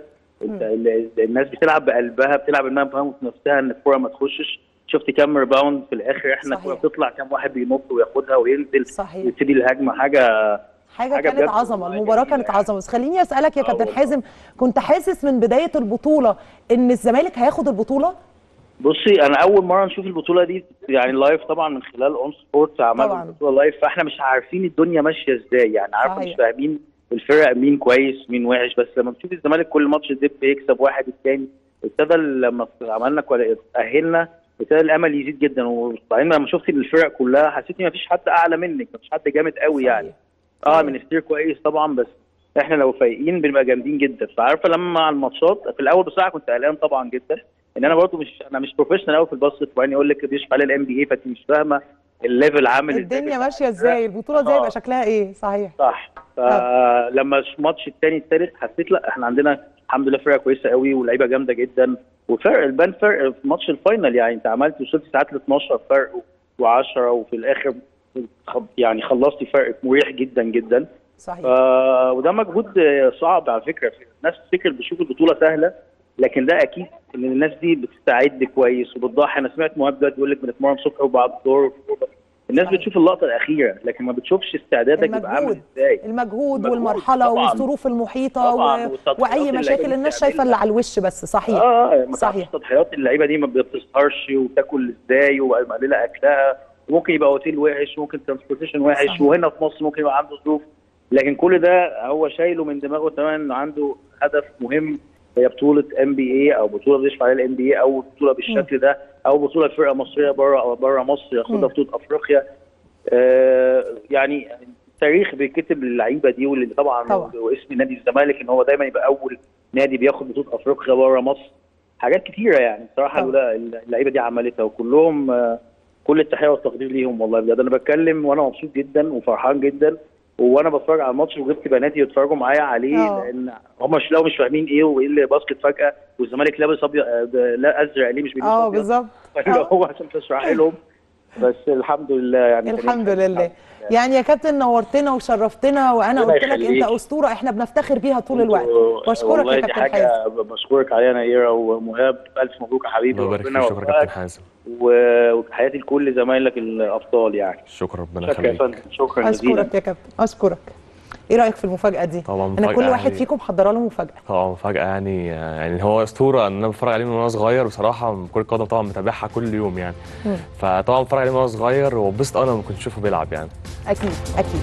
الناس بتلعب بقلبها، بتلعب انها بتموت نفسها ان الكوره ما تخشش. شفت كام ريباوند في الاخر، احنا الكوره بتطلع كام واحد بينط وياخدها وينزل صحيح. يبتدي الهجمه. حاجه حاجه, حاجة كانت عظمه، المباراه كانت عظمه. بس خليني اسالك يا كابتن حازم، كنت حاسس من بدايه البطوله ان الزمالك هياخد البطوله؟ بصي انا اول مره نشوف البطوله دي يعني لايف طبعا من خلال اون سبورتس، عملنا البطوله لايف، فاحنا مش عارفين الدنيا ماشيه ازاي يعني، عارفه مش فاهمين الفرق مين كويس مين وحش. بس لما بتشوف الزمالك كل ماتش ديب يكسب واحد الثاني، ابتدى لما عملنا تاهلنا ابتدى الامل يزيد جدا. وبعدين لما شفت الفرق كلها حسيت ان مفيش حد اعلى منك، مفيش حد جامد قوي يعني. اه منستير كويس طبعا، بس احنا لو فايقين بنبقى جامدين جدا. فعارفه لما مع الماتشات في الاول بصراحه كنت قلقان طبعا جدا، ان انا برضو مش انا مش بروفيشنال قوي في الباسكت، وبعدين يقول لك بيشرح على الام بي اي فانت مش فاهمه الليفل عامل ازاي، الدنيا ماشيه ازاي، البطوله ازاي يبقى شكلها ايه. صحيح صح. فلما الماتش الثاني الثالث حسيت لا احنا عندنا الحمد لله فرقه كويسه قوي ولاعيبه جامده جدا، وفرق البان فرق في ماتش الفاينل يعني انت عملت وصلت ساعات ل اتناشر فرق و10 وفي الاخر يعني خلصتي فرق مريح جدا جدا. صحيح. آه وده مجهود صعب على فكره، الناس بتفكر بتشوف البطوله سهله، لكن ده اكيد ان الناس دي بتستعد كويس وبتضحي. انا سمعت مهاب دلوقتي بيقول لك بنتمرن الصبح وبعد الظهر، الناس صحيح. بتشوف اللقطه الاخيره لكن ما بتشوفش استعدادك بيبقى عامل ازاي، المجهود والمرحله والظروف المحيطه و... واي مشاكل الناس شايفه اللي على الوش بس. صحيح اه صحيح. تضحيات اللعيبه دي ما بتسهرش وبتاكل ازاي ومقلله اكلها، وممكن يبقى اوتيل وحش وممكن ترانسبورتيشن وحش صحيح. وهنا في مصر ممكن يبقى عنده ظروف، لكن كل ده هو شايله من دماغه تماما انه عنده هدف مهم، هي بطوله ام بي اي او بطوله بيشرف عليها الام بي اي او بطوله بالشكل م. ده، او بطوله فرقه مصريه بره او بره مصر ياخدها بطوله افريقيا. آه يعني التاريخ بيكتب للعيبه دي، واللي طبعا, طبعا. واسم نادي الزمالك ان هو دايما يبقى اول نادي بياخد بطوله افريقيا بره مصر. حاجات كتيره يعني بصراحه اللعيبه دي عملتها، وكلهم آه كل التحيه والتقدير ليهم والله بجد. انا بتكلم وانا مبسوط جدا وفرحان جدا، وانا بتفرج على الماتش وجبت بناتي يتفرجوا معايا عليه أوه. لان هم مش لو مش فاهمين ايه وايه اللي باسكت فجاه والزمالك لابس ابيض لا ازرق ليه مش بيلبس اه بالظبط هو عشان تشرح لهم. بس الحمد لله يعني الحمد لله يعني يا كابتن نورتنا وشرفتنا، وانا قلت لك انت اسطوره احنا بنفتخر بيها طول الوقت. بشكرك يا كابتن حازم. بشكرك علينا ايرا ومهاب، الف مبروك يا حبيبي. ربنا يبارك فيك. شكرا يا كابتن حازم، وتحياتي لكل زمايلك الابطال يعني. شكرا ربنا يخليك. شكرا جزيلا. اشكرك يا كابتن اشكرك. ايه رايك في المفاجاه دي؟ طبعا انا كل واحد يعني فيكم محضره له مفاجاه. طبعا مفاجاه يعني يعني هو اسطوره ان انا بتفرج عليه من وانا صغير بصراحه، كره القدم طبعا متابعها كل يوم يعني م. فطبعا بتفرج عليه من وانا صغير وبسط انا لما كنت اشوفه بيلعب يعني. اكيد اكيد.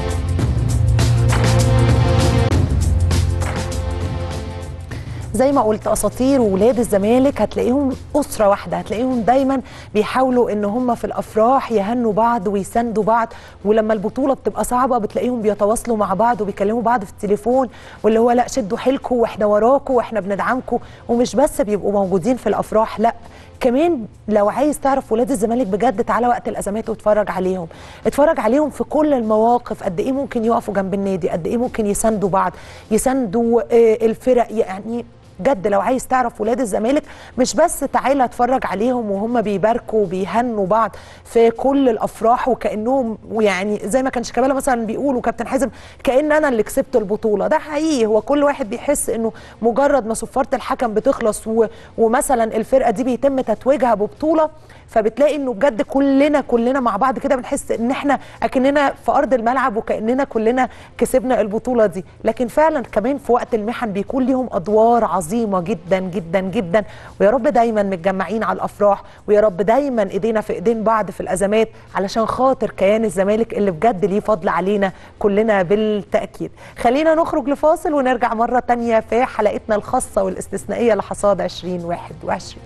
زي ما قلت اساطير وولاد الزمالك هتلاقيهم اسره واحده، هتلاقيهم دايما بيحاولوا ان هم في الافراح يهنوا بعض ويساندوا بعض، ولما البطوله بتبقى صعبه بتلاقيهم بيتواصلوا مع بعض وبيكلموا بعض في التليفون، واللي هو لا شدوا حيلكم واحنا وراكم واحنا بندعمكم. ومش بس بيبقوا موجودين في الافراح، لا كمان لو عايز تعرف ولاد الزمالك بجد تعالى وقت الازمات واتفرج عليهم، اتفرج عليهم في كل المواقف، قد ايه ممكن يقفوا جنب النادي، قد ايه ممكن يساندوا بعض، يساندوا الفرق. يعني بجد لو عايز تعرف ولاد الزمالك مش بس تعالى اتفرج عليهم وهم بيباركوا وبيهنوا بعض في كل الافراح وكانهم يعني زي ما كان شيكابالا مثلا بيقولوا كابتن حازم كأن انا اللي كسبت البطوله. ده حقيقي، هو كل واحد بيحس انه مجرد ما صفاره الحكم بتخلص ومثلا الفرقه دي بيتم تتويجها ببطوله، فبتلاقي انه بجد كلنا كلنا مع بعض كده بنحس ان احنا اكننا في ارض الملعب وكاننا كلنا كسبنا البطوله دي. لكن فعلا كمان في وقت المحن بيكون ليهم ادوار عظيمه عظيمه جدا جدا جدا، ويا رب دايما متجمعين على الافراح، ويا رب دايما ايدينا في ايدين بعض في الازمات علشان خاطر كيان الزمالك اللي بجد ليه فضل علينا كلنا بالتاكيد. خلينا نخرج لفاصل ونرجع مره تانية في حلقتنا الخاصه والاستثنائيه لحصاد ألفين وواحد وعشرين.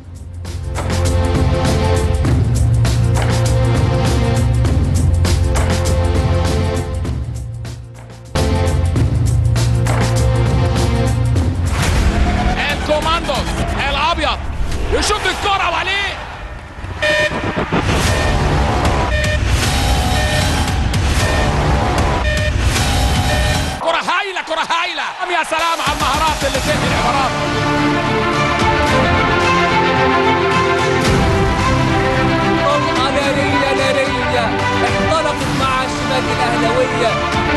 الكوماندوز الابيض يشوط الكرة وعليه كرة هايلة كرة هايلة. يا سلام على المهارات اللي تهدي العبارات. طلقة نارية نارية انطلقت مع الشباك الأهلاوية.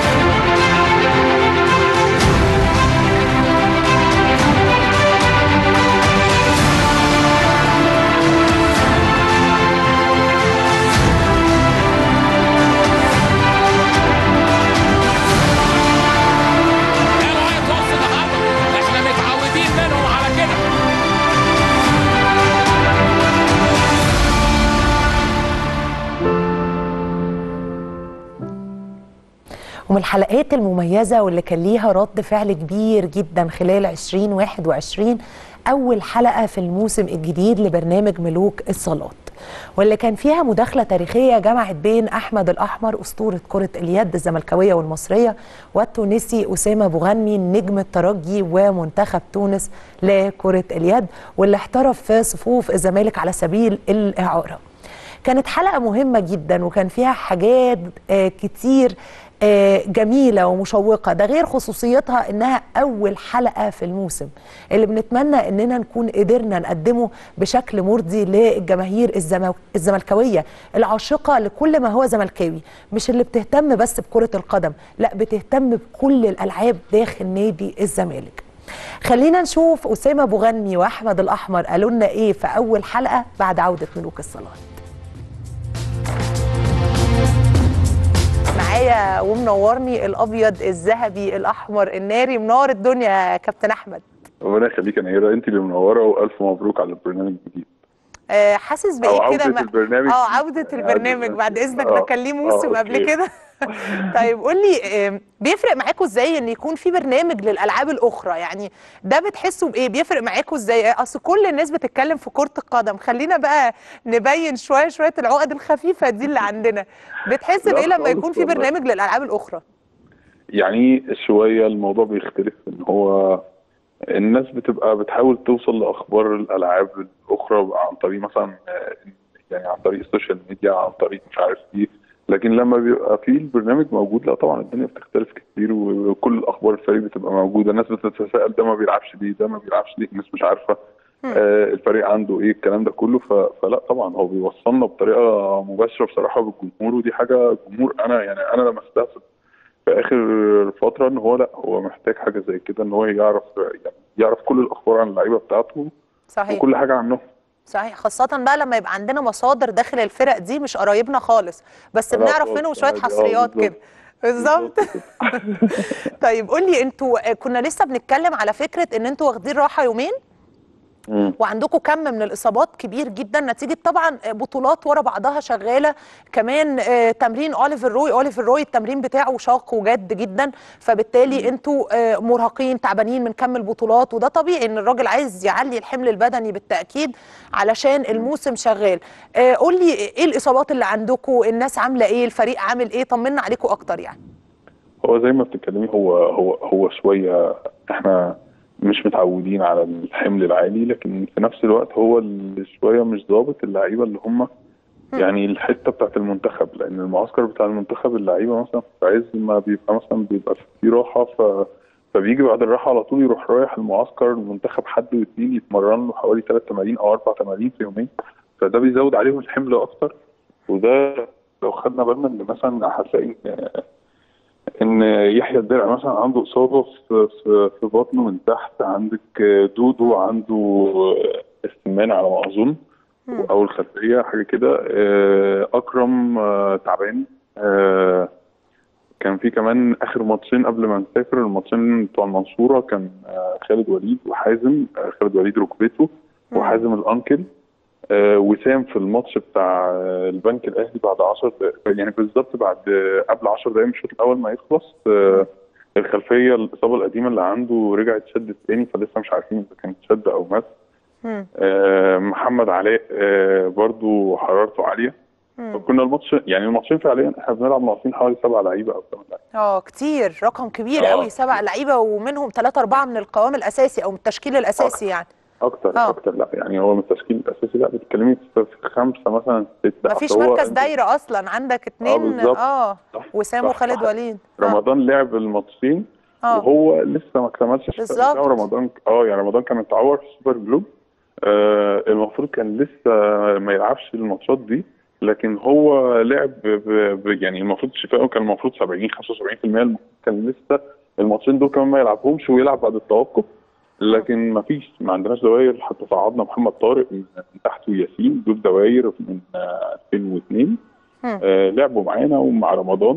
ومن الحلقات المميزة واللي كان ليها رد فعل كبير جدا خلال ألفين وواحد وعشرين أول حلقة في الموسم الجديد لبرنامج ملوك الصالات، واللي كان فيها مداخلة تاريخية جمعت بين أحمد الأحمر أسطورة كرة اليد الزملكاوية والمصرية والتونسي أسامة بوغنمي نجم الترجي ومنتخب تونس لكرة اليد واللي احترف في صفوف الزمالك على سبيل الإعارة. كانت حلقة مهمة جدا وكان فيها حاجات كتير جميلة ومشوقة، ده غير خصوصيتها انها اول حلقة في الموسم اللي بنتمنى اننا نكون قدرنا نقدمه بشكل مرضي للجماهير الزملكاوية العاشقة لكل ما هو زملكاوي، مش اللي بتهتم بس بكرة القدم، لا بتهتم بكل الالعاب داخل نادي الزمالك. خلينا نشوف أسامة بوغنمي واحمد الاحمر قالوا لنا ايه في اول حلقة بعد عودة ملوك الصالات. معايا ومنورني الابيض الذهبي الاحمر الناري، منور الدنيا يا كابتن احمد. ربنا يخليك يا نيره، انت اللي منوره والف مبروك على البرنامج الجديد. أه حاسس بايه كده؟ عودة البرنامج اه عودة البرنامج بعد اذنك، ده كان ليه موسم قبل كده. طيب قول لي بيفرق معاكم ازاي ان يكون في برنامج للالعاب الاخرى؟ يعني ده بتحسوا بايه؟ بيفرق معاكم ازاي؟ اصل كل الناس بتتكلم في كرة القدم، خلينا بقى نبين شويه شويه العقد الخفيفه دي اللي عندنا. بتحس بايه لما يكون في برنامج للالعاب الاخرى؟ يعني شويه الموضوع بيختلف، ان هو الناس بتبقى بتحاول توصل لاخبار الالعاب الاخرى عن طريق مثلا يعني عن طريق السوشيال ميديا، عن طريق مش عارف ايه، لكن لما بيبقى في البرنامج موجود لا طبعا الدنيا بتختلف كتير وكل الاخبار الفريق بتبقى موجوده. الناس بتتساءل ده ما بيلعبش ليه، ده ما بيلعبش ليه، الناس مش عارفه آه الفريق عنده ايه، الكلام ده كله. فلا طبعا هو بيوصلنا بطريقه مباشره بصراحه بالجمهور، ودي حاجه جمهور انا يعني انا لما استفدت في اخر فتره ان هو لا هو محتاج حاجه زي كده، ان هو يعرف يعني يعرف كل الاخبار عن اللعيبه بتاعته. صحيح. وكل حاجه عنهم. صحيح، خاصة بقى لما يبقى عندنا مصادر داخل الفرق دي مش قرايبنا خالص، بس بنعرف منهم شوية حصريات كده. بالظبط. طيب قول لي، انتوا كنا لسه بنتكلم على فكرة ان انتوا واخدين راحة يومين وعندكم كم من الاصابات كبير جدا نتيجه طبعا بطولات ورا بعضها شغاله، كمان آه تمرين اوليفر روي اوليفر روي التمرين بتاعه شاق وجد جدا، فبالتالي انتوا آه مرهقين تعبانين من كم البطولات، وده طبيعي ان الراجل عايز يعلي الحمل البدني بالتاكيد علشان الموسم شغال. آه قول لي ايه الاصابات اللي عندكم، الناس عامله ايه، الفريق عامل ايه، طمنا عليكم اكتر. يعني هو زي ما بتتكلمي هو هو هو شويه احنا مش متعودين على الحمل العالي، لكن في نفس الوقت هو اللي شويه مش ضابط اللعيبه اللي هم يعني الحته بتاعت المنتخب، لان المعسكر بتاع المنتخب اللعيبه مثلا في عز ما بيبقى مثلا بيبقى في راحه، ف فبيجي بعد الراحه على طول يروح رايح المعسكر المنتخب حد واثنين يتمرن له حوالي ثلاث تمارين او اربع تمارين في يومين، فده بيزود عليهم الحمل اكتر. وده لو خدنا بالنا ان مثلا هتلاقي ان يحيى الدرع مثلا عنده اصابه في في, في بطنه من تحت، عندك دودو عنده استمان على ما اظن او الخلفيه حاجه كده، اكرم تعبان، كان في كمان اخر ماتشين قبل ما نسافر، الماتشين بتوع المنصوره كان خالد وليد وحازم، خالد وليد ركبته وحازم الانكل، وسام في الماتش بتاع البنك الاهلي بعد عشر دقائق، يعني بالظبط بعد قبل عشر دقائق من الشوط الاول ما يخلص الخلفيه الاصابه القديمه اللي عنده رجعت شدت تاني، فلسه مش عارفين اذا كانت شد او مس. محمد علاء برضو حرارته عاليه. كنا الماتش يعني الماتشين فعليا احنا بنلعب ناقصين حوالي سبع لعيبه او ثمان لعيبه. اه كتير، رقم كبير قوي، سبع لعيبه ومنهم ثلاثه اربعه من القوام الاساسي او من التشكيل الاساسي أكتر. يعني. اكتر أوه. اكتر لا يعني هو من التشكيل الاساسي لا بتتكلمي في خمسه مثلا سته. مفيش مركز دايره اصلا، عندك اثنين اه, آه. وسام وخالد وليد. رمضان آه. لعب الماتشين وهو لسه ما اكتملش بالظبط. رمضان اه يعني رمضان كان متعور في السوبر جلوب، آه المفروض كان لسه ما يلعبش الماتشات دي، لكن هو لعب ب... ب... يعني المفروض شفائه كان المفروض سبعين خمسة وسبعين بالمية، كان لسه الماتشين دول كمان ما يلعبهمش ويلعب بعد التوقف، لكن ما فيش ما عندناش دواير. حتى صعدنا محمد طارق من تحت وياسين دول دواير من ألفين واثنين آه لعبوا معانا ومع رمضان،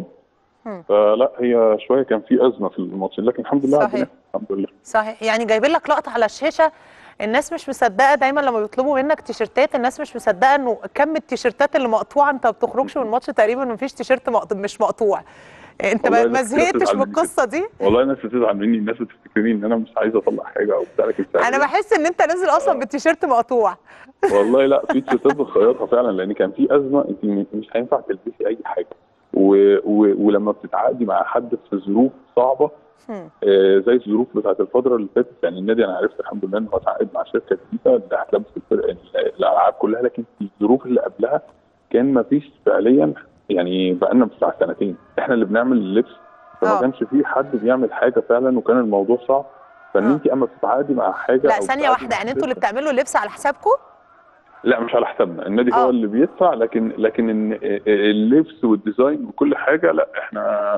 فلا هي شويه كان في ازمه في الماتشين، لكن الحمد لله صحيح. الحمد لله صحيح. يعني جايبين لك لقطه على الشاشه، الناس مش مصدقه دايما لما بيطلبوا منك تيشيرتات، الناس مش مصدقه انه كم التيشيرتات اللي مقطوعه، انت ما بتخرجش من الماتش تقريبا ما فيش تيشيرت مقطوع مش مقطوع. انت ما زهقتش من القصه دي؟ والله الناس بتزعل مني، الناس بتفتكرني ان انا مش عايز اطلع حاجه او بتاع، لكن انا بحس ان انت نازل اصلا بالتيشيرت مقطوع. والله لا، في تيشيرتات بنخيطها فعلا، لان كان في ازمه انت مش هينفع تلبسي اي حاجه، و... و... ولما بتتعاقدي مع حد في ظروف صعبه آه زي الظروف بتاعت الفتره اللي فاتت، يعني النادي انا عرفت الحمد لله انه اتعاقد مع شركه جديده اللي هتلبس الفرق الالعاب كلها، لكن في الظروف اللي قبلها كان ما فيش فعليا، يعني بقالنا بتاع سنتين احنا اللي بنعمل اللبس، فما كانش في حد بيعمل حاجه فعلا، وكان الموضوع صعب. فان انت اما بتتعاقدي مع حاجه لا ثانيه واحده، يعني انتوا اللي بتعملوا اللبس على حسابكم؟ لا مش على حسابنا، النادي أوه. هو اللي بيدفع، لكن لكن اللبس والديزاين وكل حاجه لا احنا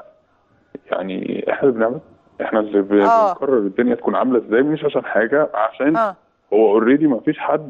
يعني احنا اللي بنعمل، احنا اللي بنقرر الدنيا تكون عامله ازاي، مش عشان حاجه، عشان أوه. هو اوريدي ما فيش حد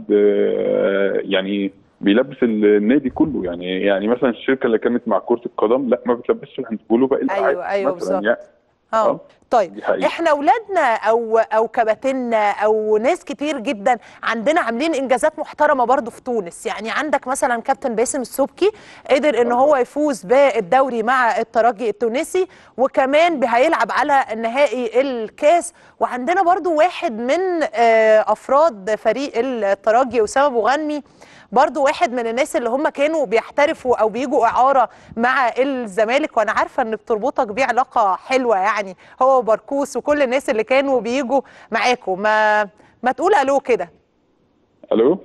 يعني بيلبس النادي كله، يعني يعني مثلا الشركه اللي كانت مع كره القدم لا ما بتلبسش الهاندبول باقي الالعاب. ايوه ايوه بالظبط. يعني اه طيب احنا اولادنا او او كباتننا او ناس كتير جدا عندنا عاملين انجازات محترمه برضو في تونس، يعني عندك مثلا كابتن باسم السبكي قدر ان هو يفوز بالدوري مع الترجي التونسي، وكمان هيلعب على نهائي الكاس، وعندنا برضو واحد من افراد فريق الترجي اسامه بوغنمي برضو واحد من الناس اللي هم كانوا بيحترفوا او بيجوا اعاره مع الزمالك، وانا عارفه ان بتربطك بيه علاقه حلوه، يعني هو وبركوس وكل الناس اللي كانوا بيجوا معاكم. ما ما تقول الو كده. الو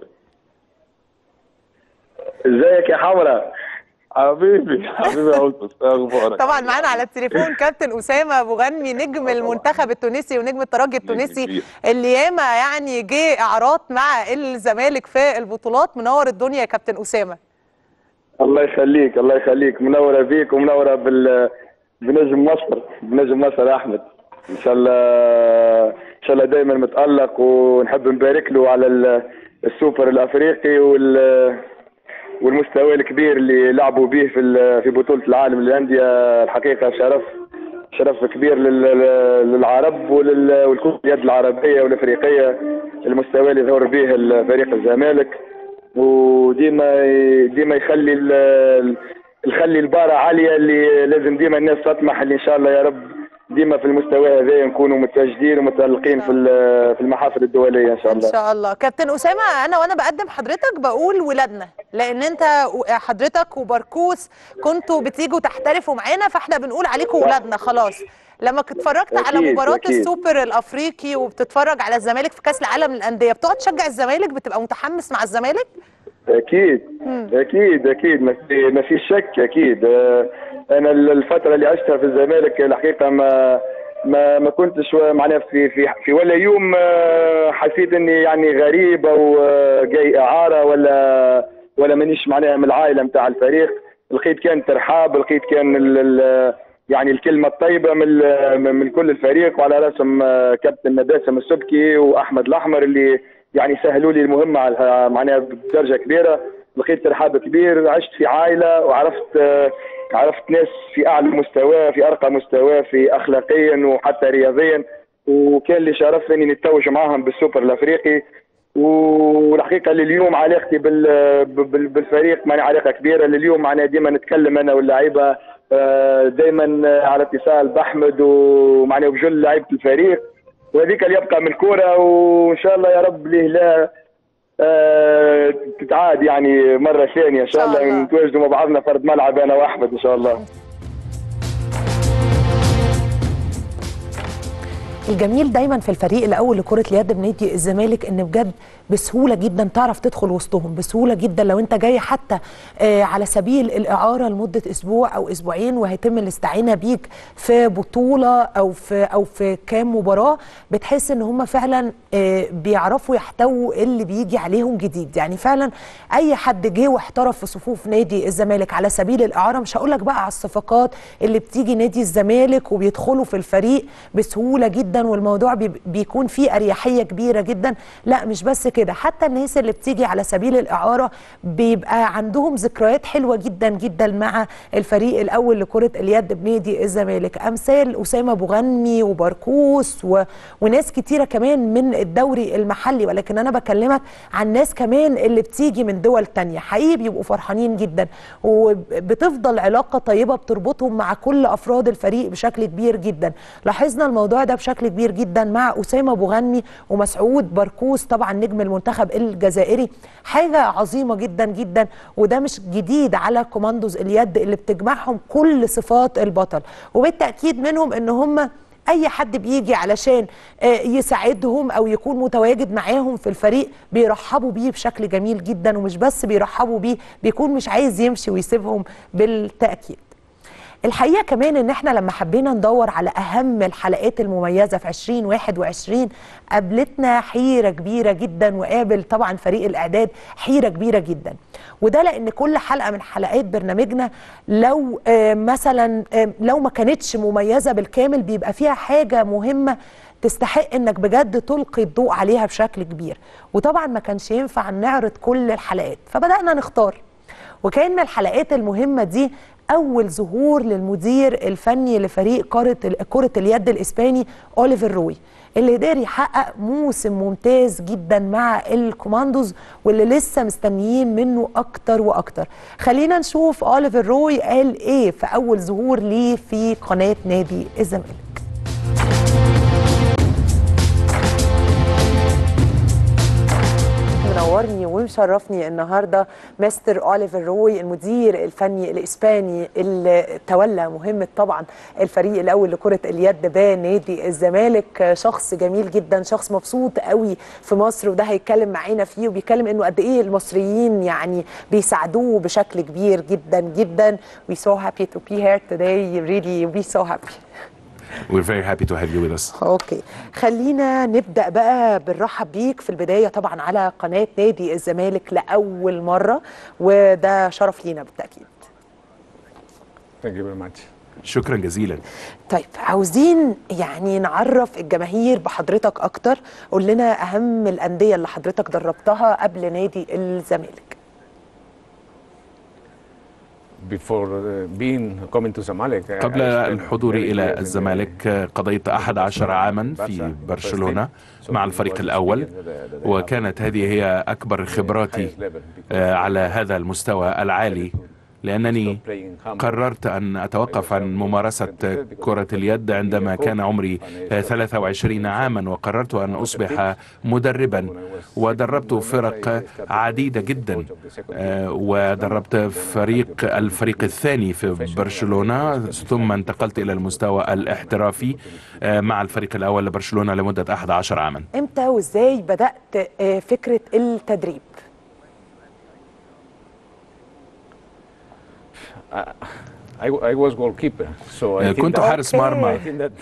ازيك يا حوله؟ حبيبي حبيبي يا ألطف، اخبارك؟ طبعا معانا على التليفون كابتن اسامه بوغنمي نجم المنتخب التونسي ونجم الترجي التونسي اللي ياما يعني جه اعارات مع الزمالك في البطولات. منور الدنيا يا كابتن اسامه. الله يخليك الله يخليك، منوره بيك ومنوره بال بنجم مصر، بنجم مصر يا احمد، ان شاء الله ان شاء الله دايما متالق، ونحب نبارك له على السوبر الافريقي وال والمستوى الكبير اللي لعبوا به في في بطولة العالم للأندية. الحقيقة شرف شرف كبير للعرب ولكل اليد العربية والأفريقية، المستوى اللي ظهر به فريق الزمالك، وديما ديما يخلي يخلي البارة عالية اللي لازم ديما الناس تطمح اللي إن شاء الله يا رب ديما في المستوى هذا نكونوا متواجدين ومتألقين في في المحافل الدوليه ان شاء الله. ان شاء الله. كابتن اسامه انا وانا بقدم حضرتك بقول ولادنا، لان انت حضرتك وبركوس كنتوا بتيجوا تحترفوا معانا، فاحنا بنقول عليكم ولادنا خلاص. لما اتفرجت على مباراه أكيد. السوبر الافريقي وبتتفرج على الزمالك في كاس العالم للانديه، بتقعد تشجع الزمالك؟ بتبقى متحمس مع الزمالك؟ اكيد مم. اكيد اكيد ما في شك اكيد. انا الفتره اللي عشتها في الزمالك الحقيقه ما ما ما كنتش معناها في في في ولا يوم حسيت اني يعني غريب او جاي اعاره ولا ولا مانيش معناها من العائله نتاع الفريق. لقيت كان ترحاب، لقيت كان ال يعني الكلمه الطيبه من من كل الفريق، وعلى راسهم كابتن باسم السبكي واحمد الاحمر اللي يعني سهلوا لي المهمه على معناها بدرجه كبيره. لقيت ترحاب كبير، عشت في عائله وعرفت عرفت ناس في اعلى مستوى، في ارقى مستوى، في اخلاقيا وحتى رياضيا، وكان اللي شرف اني نتوج معاهم بالسوبر الافريقي. والحقيقه لليوم علاقتي بالفريق معني علاقه كبيره. لليوم معناها ديما نتكلم انا واللعيبه دائما على اتصال باحمد ومعناها بجل لعيبه الفريق، وهذيك اللي يبقى من الكوره. وان شاء الله يا رب ليه لا أه تتعاد يعني مره ثانيه ان شاء الله, الله. نتواجدوا مع بعضنا فرد ملعب انا واحمد ان شاء الله. الجميل دايما في الفريق الاول لكره اليد بنادي الزمالك ان بجد بسهوله جدا تعرف تدخل وسطهم، بسهوله جدا لو انت جاي حتى آه على سبيل الاعاره لمده اسبوع او اسبوعين وهيتم الاستعانه بيك في بطوله او في او في كام مباراه، بتحس ان هم فعلا آه بيعرفوا يحتووا اللي بيجي عليهم جديد. يعني فعلا اي حد جه واحترف في صفوف نادي الزمالك على سبيل الاعاره، مش هقول لك بقى على الصفقات اللي بتيجي نادي الزمالك وبيدخلوا في الفريق بسهوله جدا والموضوع بي بيكون فيه اريحيه كبيره جدا، لا مش بس كده، حتى الناس اللي بتيجي على سبيل الاعاره بيبقى عندهم ذكريات حلوه جدا جدا مع الفريق الاول لكره اليد بنادي الزمالك، امثال اسامه ابو غنمي وبركوس و... وناس كتيره كمان من الدوري المحلي. ولكن انا بكلمك عن ناس كمان اللي بتيجي من دول تانية، حقيقي بيبقوا فرحانين جدا وبتفضل علاقه طيبه بتربطهم مع كل افراد الفريق بشكل كبير جدا. لاحظنا الموضوع ده بشكل كبير جدا مع اسامه ابو غنمي ومسعود بركوس طبعا نجم المنتخب الجزائري، حاجه عظيمه جدا جدا. وده مش جديد على كوماندوز اليد اللي بتجمعهم كل صفات البطل، وبالتاكيد منهم ان هم اي حد بيجي علشان يساعدهم او يكون متواجد معاهم في الفريق بيرحبوا بيه بشكل جميل جدا، ومش بس بيرحبوا بيه، بيكون مش عايز يمشي ويسيبهم بالتاكيد. الحقيقه كمان ان احنا لما حبينا ندور على اهم الحلقات المميزه في عشرين واحد وعشرين قابلتنا حيره كبيره جدا، وقابل طبعا فريق الاعداد حيره كبيره جدا. وده لان كل حلقه من حلقات برنامجنا لو آه مثلا آه لو ما كانتش مميزه بالكامل بيبقى فيها حاجه مهمه تستحق انك بجد تلقي الضوء عليها بشكل كبير. وطبعا ما كانش ينفع نعرض كل الحلقات، فبدانا نختار. وكان من الحلقات المهمه دي أول ظهور للمدير الفني لفريق كرة اليد الإسباني أوليفر روي، اللي قدر يحقق موسم ممتاز جدا مع الكوماندوز واللي لسه مستنيين منه أكتر وأكتر. خلينا نشوف أوليفر روي قال إيه في أول ظهور ليه في قناة نادي الزمالك. منورني ومشرفني النهارده مستر أوليفر روي المدير الفني الاسباني اللي تولى مهمه طبعا الفريق الاول لكره اليد بنادي الزمالك. شخص جميل جدا، شخص مبسوط قوي في مصر، وده هيتكلم معانا فيه وبيتكلم انه قد ايه المصريين يعني بيساعدوه بشكل كبير جدا جدا. We so happy to be here today, really we so happy. We're very happy to have you with us. اوكي، خلينا نبدا بقى بالرحب بيك في البدايه طبعا على قناه نادي الزمالك لاول مره، وده شرف لينا بالتاكيد. Thank you very much. شكرا جزيلا. طيب عاوزين يعني نعرف الجماهير بحضرتك اكتر، قول لنا اهم الانديه اللي حضرتك دربتها قبل نادي الزمالك. قبل الحضور إلى الزمالك قضيت أحد عشر عاما في برشلونة مع الفريق الأول، وكانت هذه هي أكبر خبراتي على هذا المستوى العالي، لأنني قررت أن أتوقف عن ممارسة كرة اليد عندما كان عمري ثلاثة وعشرين عاما، وقررت أن أصبح مدربا، ودربت فرق عديدة جدا، ودربت فريق الفريق الثاني في برشلونة، ثم انتقلت إلى المستوى الاحترافي مع الفريق الأول لبرشلونة لمدة أحد عشر عاما. إمتى وإزاي بدأت فكرة التدريب؟ كنت حارس مرمى.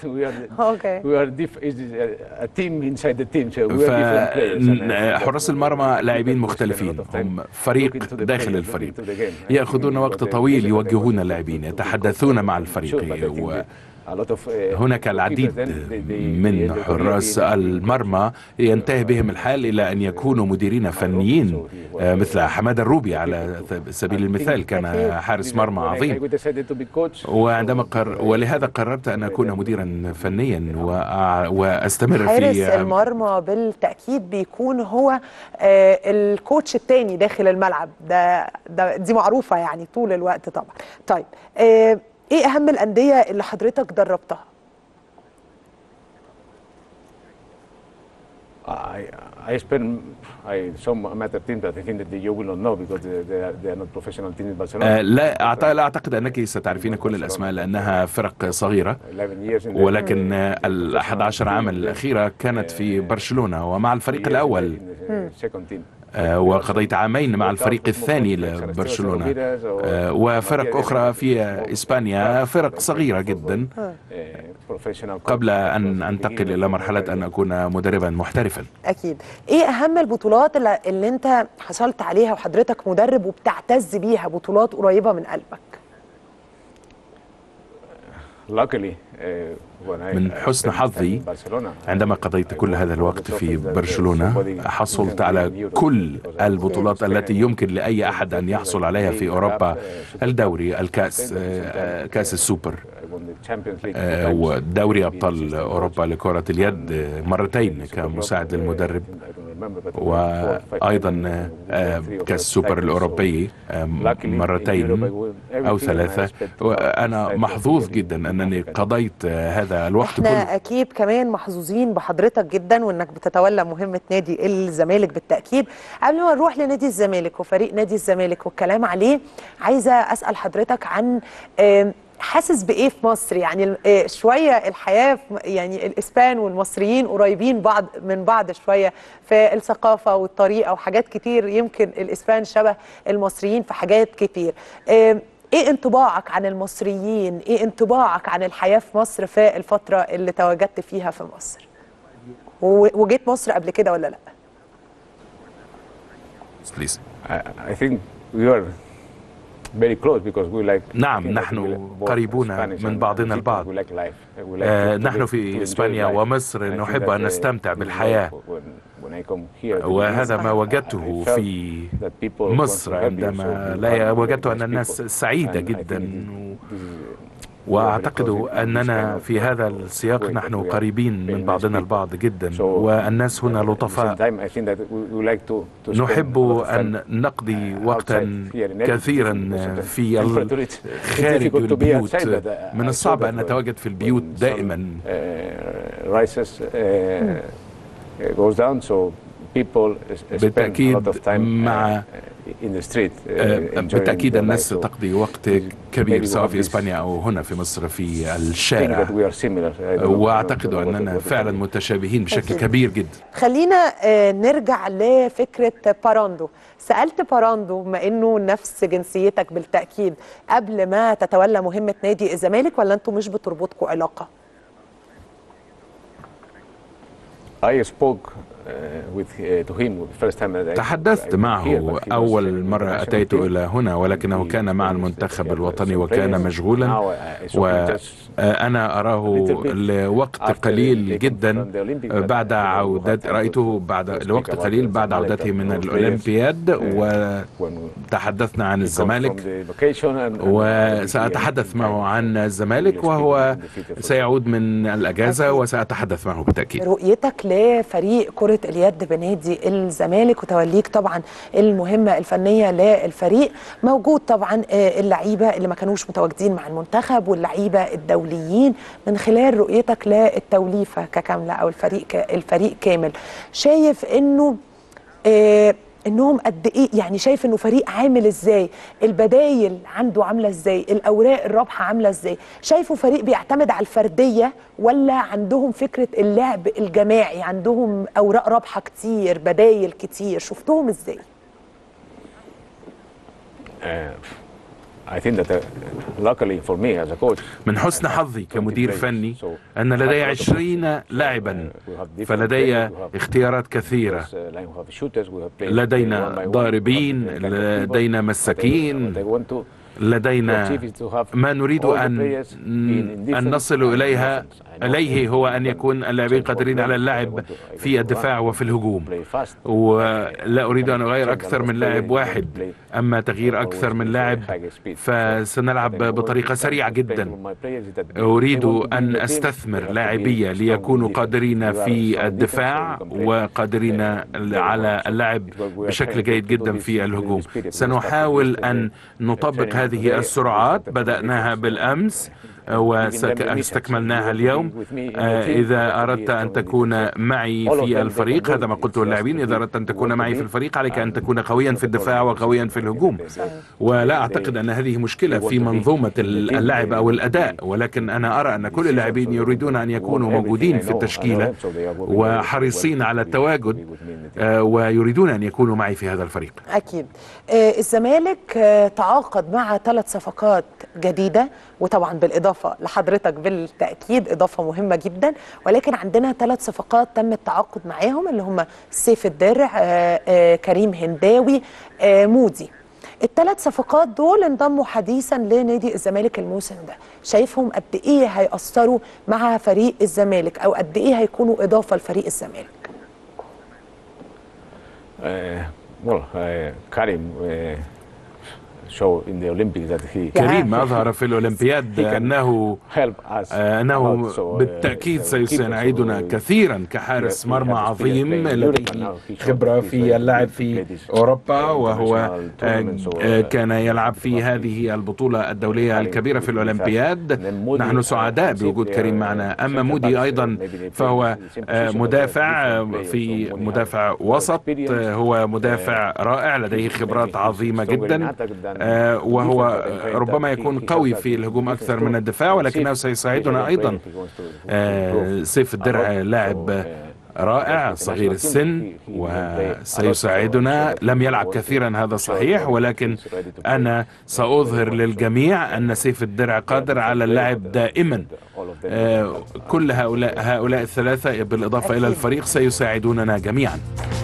حراس المرمى لاعبين مختلفين، هم فريق داخل الفريق، يأخذون وقت طويل يوجهون اللاعبين، يتحدثون مع الفريق، هناك العديد من حراس المرمى ينتهي بهم الحال إلى أن يكونوا مديرين فنيين، مثل حماد الروبي على سبيل المثال كان حارس مرمى عظيم، وعندما قر... ولهذا قررت أن أكون مديرا فنيا وأستمر في حارس المرمى. بالتأكيد بيكون هو آه الكوتش الثاني داخل الملعب، ده, ده دي معروفة يعني طول الوقت طبعا. طيب آه ايه اهم الأندية اللي حضرتك دربتها؟ I I spent I some amateur teams that I think that you will not know because they are, they are not professional teams in Barcelona. آه لا لا أعتقد أنك ستعرفين كل الأسماء لأنها فرق صغيرة، ولكن الأحد عشر عاما الأخيرة كانت في برشلونة ومع الفريق الأول، آه وقضيت عامين مع الفريق الثاني لبرشلونة، آه وفرق أخرى في إسبانيا، فرق صغيرة جدا، قبل أن أنتقل إلى مرحلة أن أكون مدربا محترفا. أكيد. إيه أهم البطولات اللي, اللي أنت حصلت عليها وحضرتك مدرب وبتعتز بيها، بطولات قريبة من قلبك؟ من حسن حظي عندما قضيت كل هذا الوقت في برشلونة حصلت على كل البطولات التي يمكن لأي أحد أن يحصل عليها في أوروبا، الدوري، الكأس، كأس السوبر، ودوري أبطال أوروبا لكرة اليد مرتين كمساعد للمدرب، وأيضا كأس السوبر الأوروبي مرتين أو ثلاثة. وأنا محظوظ جدا أنني قضيت هذا الوقت احنا كله. أكيد كمان محظوظين بحضرتك جدا وأنك بتتولى مهمة نادي الزمالك بالتأكيد. قبل ما نروح لنادي الزمالك وفريق نادي الزمالك والكلام عليه، عايزة أسأل حضرتك عن حاسس بإيه في مصر؟ يعني شوية الحياة يعني الإسبان والمصريين قريبين بعض من بعض شوية في الثقافة والطريقة وحاجات كتير، يمكن الإسبان شبه المصريين في حاجات كتير. ايه انطباعك عن المصريين؟ ايه انطباعك عن الحياة في مصر في الفترة اللي تواجدت فيها في مصر؟ وجيت مصر قبل كده ولا لا؟ Please. I think we are very close because we like. نعم، نحن قريبون من بعضنا البعض. آه نحن في إسبانيا ومصر نحب أن نستمتع بالحياة، وهذا ما وجدته في مصر عندما لا وجدت أن الناس سعيدة جدا، وأعتقد أننا في هذا السياق نحن قريبين من بعضنا البعض جدا، والناس هنا لطفاء. نحب أن نقضي وقتا كثيرا في خارج البيوت، من الصعب أن نتواجد في البيوت دائما. بالتأكيد مع بالتأكيد الناس تقضي وقت كبير سواء في إسبانيا أو هنا في مصر في الشارع، وأعتقد أننا فعلا متشابهين بشكل كبير جدا. خلينا نرجع لفكرة باراندو. سألت باراندو بما أنه نفس جنسيتك بالتأكيد قبل ما تتولى مهمة نادي الزمالك، ولا أنتم مش بتربطكم علاقة؟ I spoke تحدثت معه أول مرة أتيت إلى هنا، ولكنه كان مع المنتخب الوطني وكان مشغولا، وأنا أراه لوقت قليل جدا بعد عودت رأيته بعد لوقت قليل بعد عودته من الأولمبياد، وتحدثنا عن الزمالك، وسأتحدث معه عن الزمالك وهو سيعود من الأجازة وسأتحدث معه بالتأكيد. رؤيتك لفريق كرة اليد بنادي الزمالك وتوليك طبعا المهمة الفنية للفريق، موجود طبعا اللعيبة اللي ما كانوش متواجدين مع المنتخب واللعيبة الدوليين، من خلال رؤيتك للتوليفة ككاملة أو الفريق الفريق كامل، شايف إنه آه انهم قد ايه؟ يعني شايف انه فريق عامل ازاي؟ البدايل عنده عامله ازاي؟ الاوراق الرابحه عامله ازاي؟ شايفه فريق بيعتمد على الفرديه ولا عندهم فكره اللعب الجماعي؟ عندهم اوراق رابحه كتير، بدايل كتير، شفتهم ازاي؟ من حسن حظي كمدير فني أن لدي عشرين لاعبا، فلدي اختيارات كثيرة، لدينا ضاربين، لدينا مساكين، لدينا ما نريد أن أن نصل إليها إليه هو أن يكون اللاعبين قادرين على اللعب في الدفاع وفي الهجوم، ولا أريد أن أغير أكثر من لاعب واحد. أما تغيير أكثر من لاعب فسنلعب بطريقة سريعة جدا. أريد أن أستثمر لاعبية ليكونوا قادرين في الدفاع وقادرين على اللعب بشكل جيد جدا في الهجوم. سنحاول أن نطبق هذه السرعات، بدأناها بالأمس واستكملناها اليوم. إذا أردت أن تكون معي في الفريق، هذا ما قلته اللاعبين، إذا أردت أن تكون معي في الفريق عليك أن تكون قويا في الدفاع وقويا في الهجوم. ولا أعتقد أن هذه مشكلة في منظومة اللعب أو الأداء، ولكن أنا أرى أن كل اللاعبين يريدون أن يكونوا موجودين في التشكيلة وحريصين على التواجد ويريدون أن يكونوا معي في هذا الفريق. أكيد. الزمالك تعاقد مع ثلاث صفقات جديدة، وطبعا بالإضافة لحضرتك بالتأكيد إضافة مهمة جدا، ولكن عندنا ثلاث صفقات تم التعاقد معاهم اللي هم سيف الدرع، آآ آآ كريم هنداوي، مودي. الثلاث صفقات دول انضموا حديثا لنادي الزمالك الموسم ده، شايفهم قد ايه هيأثروا مع فريق الزمالك او قد ايه هيكونوا إضافة لفريق الزمالك؟ كريم كريم أظهر في الأولمبياد أنه أنه بالتأكيد سيساعدنا كثيرا كحارس مرمى عظيم لديه خبرة في اللعب في أوروبا، وهو كان يلعب في هذه البطولة الدولية الكبيرة في الأولمبياد. نحن سعداء بوجود كريم معنا. أما مودي أيضا فهو مدافع في مدافع وسط، هو مدافع رائع لديه خبرات عظيمة جدا، وهو ربما يكون قوي في الهجوم أكثر من الدفاع، ولكنه سيساعدنا أيضا. سيف الدرع لاعب رائع صغير السن وسيساعدنا. لم يلعب كثيرا هذا صحيح، ولكن أنا سأظهر للجميع أن سيف الدرع قادر على اللعب دائما. كل هؤلاء هؤلاء الثلاثة بالإضافة إلى الفريق سيساعدوننا جميعا.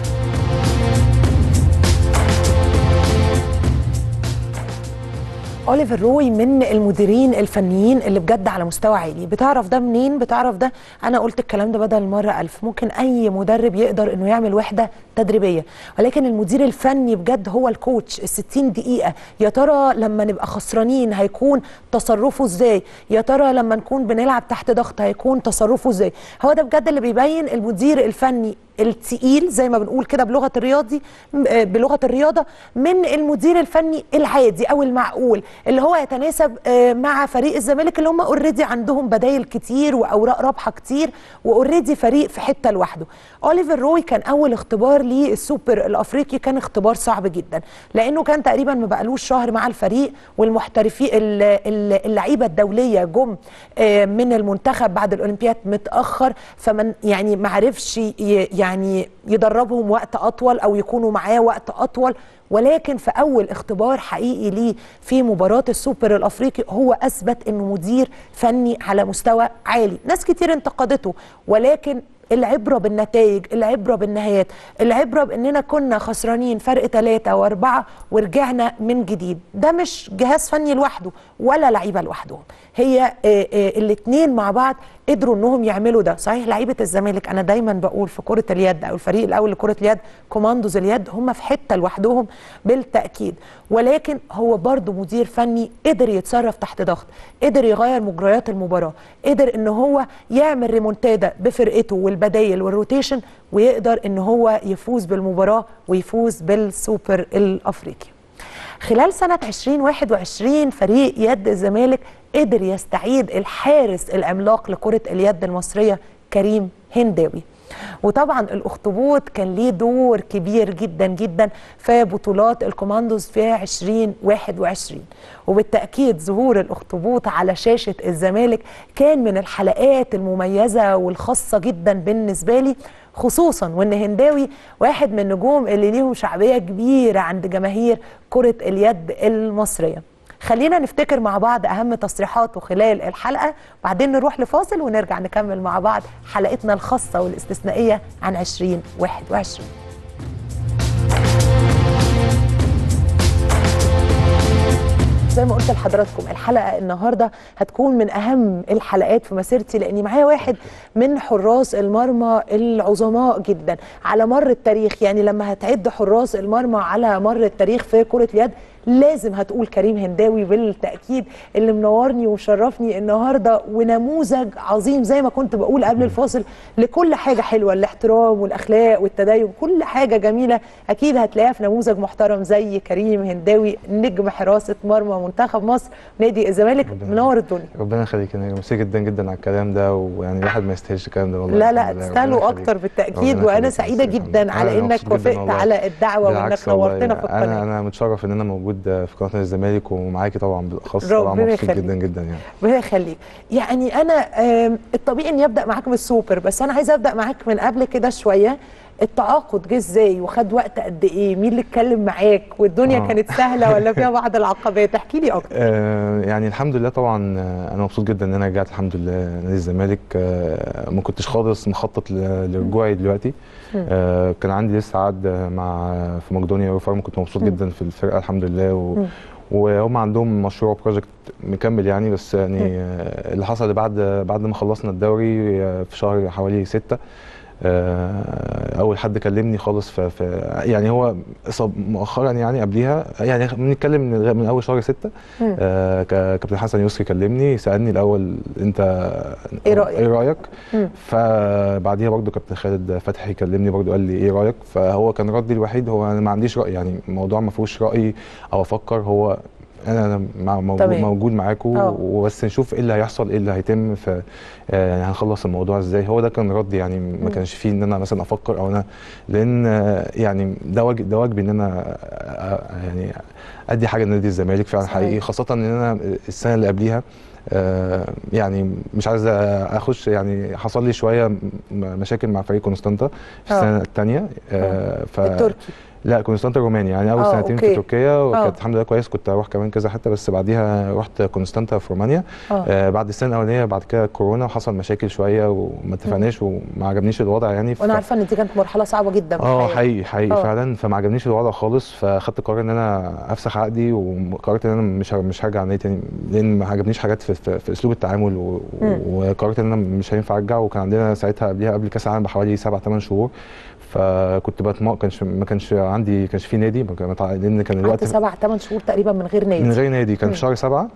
أوليفر روي من المديرين الفنيين اللي بجد على مستوى عالي. بتعرف ده منين؟ بتعرف ده، أنا قلت الكلام ده بدل مرة ألف. ممكن أي مدرب يقدر إنه يعمل وحدة تدريبية، ولكن المدير الفني بجد هو الكوتش. الستين دقيقة، يا ترى لما نبقى خسرانين هيكون تصرفه إزاي؟ يا ترى لما نكون بنلعب تحت ضغط هيكون تصرفه إزاي؟ هو ده بجد اللي بيبين المدير الفني التقيل زي ما بنقول كده بلغه الرياضي بلغه الرياضه من المدير الفني العادي او المعقول اللي هو يتناسب مع فريق الزمالك اللي هم اوريدي عندهم بدايل كتير واوراق رابحه كتير واوريدي فريق في حته لوحده. أوليفر روي كان اول اختبار ليه السوبر الافريقي، كان اختبار صعب جدا لانه كان تقريبا ما بقالوش شهر مع الفريق، والمحترفين اللعيبه الدوليه جم من المنتخب بعد الاولمبياد متاخر، فمن يعني ما عرفش يعني يدربهم وقت اطول او يكونوا معاه وقت اطول. ولكن في اول اختبار حقيقي ليه في مباراه السوبر الافريقي هو اثبت انه مدير فني على مستوى عالي. ناس كتير انتقدته، ولكن العبرة بالنتائج، العبرة بالنهايات، العبرة بأننا كنا خسرانين فرق ثلاثة وأربعة ورجعنا من جديد. ده مش جهاز فني لوحده ولا لعيبة لوحدهم، هي الاثنين مع بعض قدروا انهم يعملوا ده. صحيح لعيبة الزمالك انا دايما بقول في كرة اليد او الفريق الاول لكرة اليد كوماندوز اليد هم في حتة لوحدهم بالتأكيد، ولكن هو برضو مدير فني قدر يتصرف تحت ضغط، قدر يغير مجريات المباراة، قدر ان هو يعمل ريمونتادا بفرقته والبدايل والروتيشن، ويقدر ان هو يفوز بالمباراة ويفوز بالسوبر الافريقي. خلال سنة عشرين واحد وعشرين فريق يد الزمالك قدر يستعيد الحارس العملاق لكرة اليد المصرية كريم هنداوي، وطبعا الاخطبوط كان ليه دور كبير جدا جدا في بطولات الكوماندوز في عشرين واحد وعشرين، وبالتأكيد ظهور الاخطبوط على شاشة الزمالك كان من الحلقات المميزة والخاصة جدا بالنسبة لي، خصوصا وان هنداوي واحد من النجوم اللي ليهم شعبية كبيرة عند جماهير كرة اليد المصرية. خلينا نفتكر مع بعض أهم تصريحاته خلال الحلقة، وبعدين نروح لفاصل ونرجع نكمل مع بعض حلقتنا الخاصة والاستثنائية عن عشرين واحد وعشرين. زي ما قلت لحضراتكم الحلقه النهارده هتكون من اهم الحلقات في مسيرتي، لاني معايا واحد من حراس المرمى العظماء جدا على مر التاريخ. يعني لما هتعد حراس المرمى على مر التاريخ في كره اليد لازم هتقول كريم هنداوي بالتأكيد، اللي منورني ومشرفني النهارده، ونموذج عظيم زي ما كنت بقول قبل الفاصل لكل حاجه حلوه، الاحترام والاخلاق والتدين، كل حاجه جميله اكيد هتلاقيها في نموذج محترم زي كريم هنداوي، نجم حراسه مرمى منتخب مصر نادي الزمالك. منور الدنيا. ربنا يخليك، انا ميرسي جدا جدا على الكلام ده، ويعني الواحد ما يستاهلش الكلام ده والله. لا لا تستاهلوا اكتر بالتاكيد، وانا سعيده جدا على انك وافقت على الدعوه وانك نورتنا في القناه. انا انا متشرف ان انا موجود في قناه نادي الزمالك ومعاكي طبعا بالاخص. طبعا مبسوط جدا جدا يعني. ربنا يخليك. يعني انا الطبيعي اني ابدا معاك بالسوبر، بس انا عايزه ابدا معاك من قبل كده شويه. التعاقد جه ازاي وخد وقت قد ايه؟ مين اللي اتكلم معاك؟ والدنيا آه. كانت سهله ولا فيها بعض العقبات؟ احكي لي اكتر. آه يعني الحمد لله طبعا انا مبسوط جدا ان انا رجعت الحمد لله نادي الزمالك. آه ما كنتش خالص مخطط لرجوعي دلوقتي. آه كان عندي لسه عقد مع في مقدونيا يوروفارم، كنت مبسوط م. جدا في الفرقه الحمد لله، و وهم عندهم مشروع بروجكت مكمل يعني. بس يعني آه اللي حصل بعد بعد ما خلصنا الدوري آه في شهر حوالي ستة، اول حد كلمني خالص في, في يعني هو مؤخرا يعني قبليها يعني بنتكلم من, من اول شهر ستة. آه كابتن حسن يسري كلمني سالني الاول انت ايه رايك, إيه رأيك؟ فبعديها برضو كابتن خالد فتحي كلمني برضو قال لي ايه رايك. فهو كان ردي الوحيد هو انا ما عنديش راي، يعني الموضوع ما فيهوش راي او افكر، هو انا موجود, موجود معاكم وبس نشوف ايه اللي هيحصل ايه اللي هيتم، في يعني هنخلص الموضوع ازاي. هو ده كان ردي يعني، ما كانش فيه ان انا مثلا افكر او انا، لان يعني ده واجب ده واجبي ان انا يعني ادي حاجه لنادي الزمالك فعلا حقيقي، خاصه ان انا السنه اللي قبليها آه يعني مش عايز اخش يعني حصل لي شويه مشاكل مع فريق كونستانتا في السنه الثانيه آه ف التركي لا كونستانتا رومانيا يعني اول سنتين أوكي. في تركيا وكانت الحمد لله كويس، كنت اروح كمان كذا حته، بس بعديها رحت كونستانتا في رومانيا. آه بعد السنه الاولانيه بعد كده كورونا وحصل مشاكل شويه وما اتفقناش وما عجبنيش الوضع يعني. وانا ف... عارفه ان دي كانت مرحله صعبه جدا اه حقيقي حقيقي فعلا، فما عجبنيش الوضع خالص، فاخدت قرار ان انا افسخ عقدي وقررت ان انا مش مش هرجع النادي تاني، لان ما عجبنيش حاجات في, في, في اسلوب التعامل و... وقررت ان انا مش هينفع ارجع. وكان عندنا ساعتها قبلها قبل كاس العالم بحوالي سبع ثمان شهور، فكنت بتم... كانش ما كانش عندي كانش في نادي، لان كان الوقت سبع ثمان شهور تقريبا من غير نادي من غير نادي كان في شهر سبعة.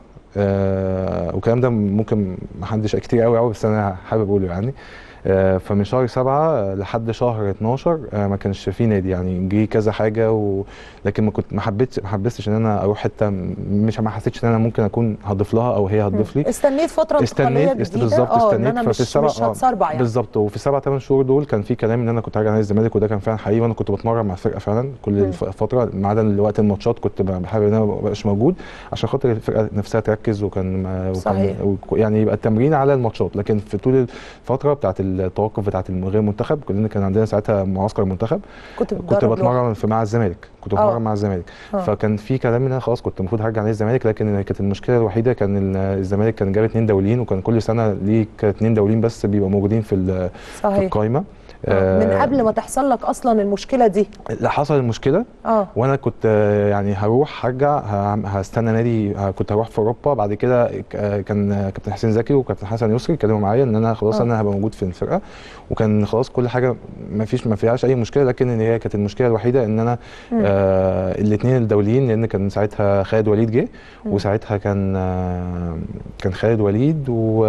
آه والكلام ده ممكن ما حدش كتير قوي قوي بس انا حابب اقوله يعني. آه فمن شهر سبعة لحد شهر اتناشر آه ما كانش في نادي يعني، جه كذا حاجه و... لكن ما كنت ما حبيتش ما حبستش ان انا اروح حته مش ما حسيتش ان انا ممكن اكون هضيف لها او هي هتضيف لي. استنيت فتره انتقاليه جديده بالظبط استنيت ففي السبع مش هتصربع يعني بالظبط. وفي السبع ثمان شهور دول كان في كلام ان انا كنت هرجع نادي الزمالك، وده كان فعلا حقيقي، وانا كنت بتمرن مع الفرقه فعلا كل م. الفتره ما عدا وقت الماتشات كنت بحاول ان انا ما ابقاش موجود عشان خاطر الفرقه نفسها تركز، وكان, وكان يعني يبقى التمرين على الماتشات. لكن في طول الفتره بتاعه التوقف بتاعه غير منتخب كلنا كان عندنا ساعتها معسكر منتخب، كنت كنت بتمرن في مع الزمالك كنت بتمرن مع الزمالك أوه. فكان في كلام ان انا خلاص كنت المفروض هرجع نادي الزمالك، لكن كانت المشكله الوحيده كان الزمالك كان جاب اثنين دوليين، وكان كل سنه ليك اثنين دوليين بس بيبقوا موجودين في في القائمه. آه من قبل ما تحصل لك اصلا المشكله دي لا حصل المشكله اه وانا كنت يعني هروح هرجع هستنى نادي، كنت هروح في اوروبا. بعد كده كان كابتن حسين زكي وكابتن حسن يسري اتكلموا معايا ان انا خلاص أوه. انا هبقى موجود في الفرقه، وكان خلاص كل حاجه ما فيش ما فيهاش اي مشكله. لكن هي كانت المشكله الوحيده ان انا آه الاثنين الدوليين، لان كان ساعتها خالد وليد جه، وساعتها كان آه كان خالد وليد و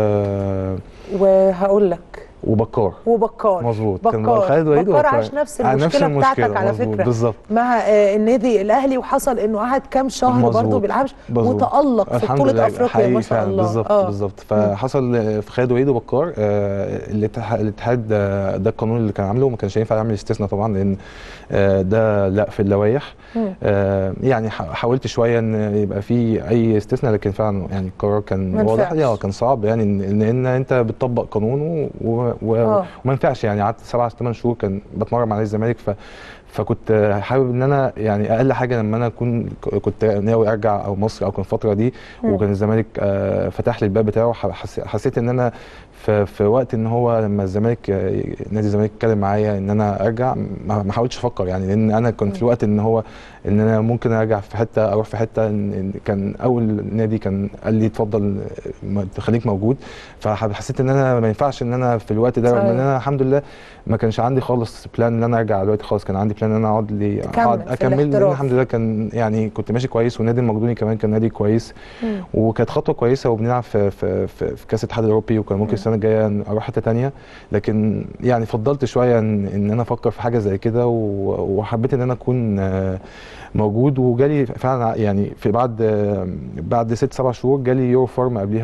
وهقول لك وبكار وبكار مظبوط كان خالد وليد بكار عاش نفس المشكله, نفس المشكلة بتاعتك على فكره بالظبط مع آه النادي الاهلي، وحصل انه قعد كام شهر برضه بيلعبش وتالق في بطوله افريقيا ما شاء الله بالظبط آه. بالظبط. فحصل في خالد وليد وبكار آه الاتحاد آه ده القانون اللي كان عامله، وما كانش ينفع يعمل استثناء طبعا، لان آه ده لا في اللوائح آه يعني حاولت شويه ان يبقى في اي استثناء، لكن فعلا يعني القرار كان واضح يعني كان صعب يعني ان ان انت بتطبق قانون و وما ينفعش يعني. قعدت سبع ثمان شهور كان بتمرن مع نادي الزمالك، ف فكنت حابب ان انا يعني اقل حاجه لما انا اكون كنت ناوي ارجع او مصر او كان الفتره دي وكان الزمالك فتح لي الباب بتاعه، حسيت ان انا في, في وقت ان هو لما الزمالك نادي الزمالك اتكلم معايا ان انا ارجع ما حاولتش افكر يعني، لان انا كنت في الوقت ان هو ان انا ممكن ارجع في حته اروح في حته. إن كان اول نادي كان قال لي اتفضل خليك موجود، فحسيت ان انا ما ينفعش ان انا في الوقت ده، رغم ان انا الحمد لله ما كانش عندي خالص بلان ان انا ارجع دلوقتي خالص، كان عندي بلان ان انا اقعد لي اقعد اكمل، لان الحمد لله كان يعني كنت ماشي كويس، والنادي المقدوني كمان كان نادي كويس مم. وكانت خطوه كويسه، وبنلعب في في في, في كاس الاتحاد الاوروبي، وكان ممكن السنه الجايه اروح حته ثانيه، لكن يعني فضلت شويه ان, إن انا افكر في حاجه زي كده، وحبيت ان انا اكون موجود. وجالي فعلا يعني في بعد بعد ست سبع شهور جالي يورو فارم قبليها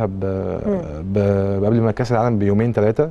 قبل ما كاس العالم بيومين ثلاثه،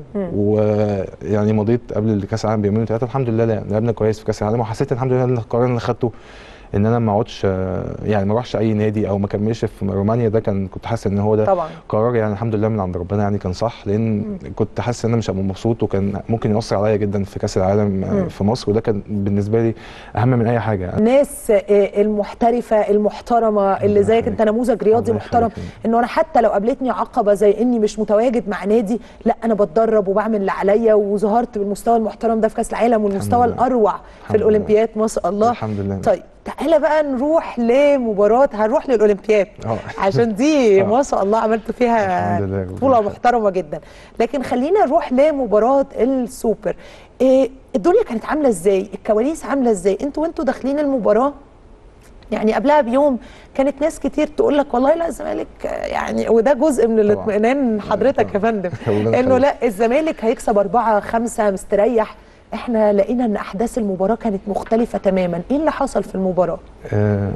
ويعني مضيت قبل كاس العالم بيومين ثلاثه الحمد لله لعبنا كويس في كاس العالم، وحسيت الحمد لله ان القرار اللي انا خدته ان انا ما اقعدش يعني ما اروحش اي نادي او ما اكملش في رومانيا، ده كان كنت حاسس ان هو ده طبعا قرار يعني الحمد لله من عند ربنا يعني كان صح، لان مم. كنت حاسس ان انا مش هبقى مبسوط، وكان ممكن يأثر عليا جدا في كاس العالم مم. في مصر، وده كان بالنسبه لي اهم من اي حاجه. الناس المحترفه المحترمه اللي زيك انت نموذج رياضي محترم، انه انا حتى لو قابلتني عقبه زي اني مش متواجد مع نادي، لا انا بتدرب وبعمل اللي عليا، وظهرت بالمستوى المحترم ده في كاس العالم والمستوى الاروع في الاولمبياد ما شاء الله. الحمد لله. طيب تعالى بقى نروح لمباراه، هنروح للاولمبياد عشان دي ما شاء الله عملت فيها بطوله محترمه جدا، لكن خلينا نروح لمباراه السوبر. إيه الدنيا كانت عامله ازاي؟ الكواليس عامله ازاي؟ انتوا وانتوا داخلين المباراه يعني قبلها بيوم كانت ناس كتير تقول لك والله لا الزمالك يعني، وده جزء من الاطمئنان حضرتك يا فندم، انه لا الزمالك هيكسب أربعة خمسة مستريح. احنا لقينا ان احداث المباراه كانت مختلفه تماما. ايه اللي حصل في المباراه؟ آه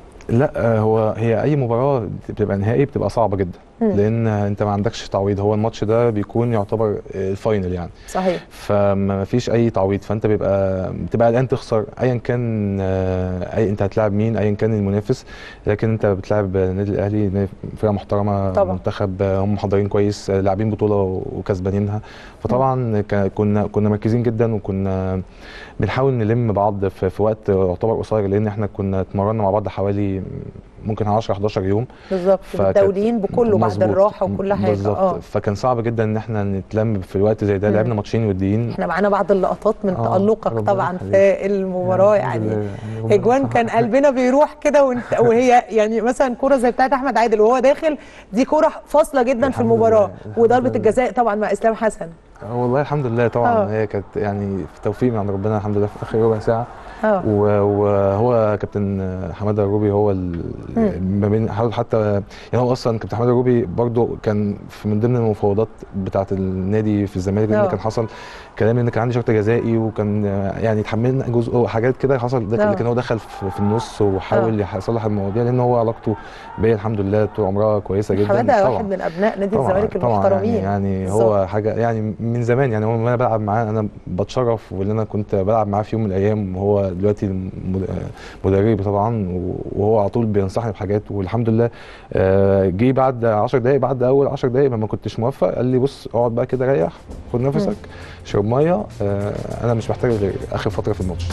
لا هو هي اي مباراه بتبقى نهائي بتبقى صعبه جدا، م. لان انت ما عندكش تعويض، هو الماتش ده بيكون يعتبر الفاينل يعني صحيح، فما فيش اي تعويض، فانت بيبقى بتبقى الان تخسر ايا كان اي انت هتلاعب مين ايا كان المنافس، لكن انت بتلاعب النادي الاهلي فرقه محترمه طبعا. منتخب هم محضرين كويس، لاعبين بطوله وكسبانينها، فطبعا كنا كنا مركزين جدا، وكنا بنحاول نلم بعض في, في وقت يعتبر قصير، لان احنا كنا اتمرنا مع بعض حوالي ممكن عشرة حداشر يوم بالظبط، متداولين بكله بعد الراحه وكل حاجه بالظبط اه فكان صعب جدا ان احنا نتلم في الوقت زي ده. لعبنا ماتشين وديين، احنا معانا بعض اللقطات من آه تألقك طبعا في المباراه، يعني اجوان كان قلبنا بيروح كده، وهي يعني مثلا كوره زي بتاعت احمد عادل وهو داخل، دي كوره فاصله جدا في المباراه، وضربه الجزاء طبعا مع اسلام حسن. والله الحمد لله طبعا أوه. هي كانت يعني في توفيق من عند ربنا الحمد لله في اخر ربع ساعه، وهو كابتن حماده الروبي هو ما بين حاول حتى يعني، هو اصلا كابتن حماده الروبي برضو كان في من ضمن المفاوضات بتاعه النادي في الزمالك، لان كان حصل كلام ان كان عندي شرط جزائي، وكان يعني اتحملنا جزء حاجات كده حصل ده، لكن هو دخل في النص وحاول يصلح المواضيع، لان هو علاقته بيا الحمد لله طول عمرها كويسه جدا. حماده واحد من ابناء نادي الزمالك المحترمين يعني, يعني هو حاجه يعني من زمان، يعني هو وانا بلعب معاه انا بتشرف، واللي انا كنت بلعب معاه في يوم من الايام، وهو دلوقتي مدربي طبعا، وهو على طول بينصحني بحاجات، والحمد لله جه بعد عشر دقائق بعد اول عشر دقائق ما كنتش موفق، قال لي بص اقعد بقى كده ريح، خد نفسك، شرب ميه، انا مش محتاج غير اخر فتره في الماتش.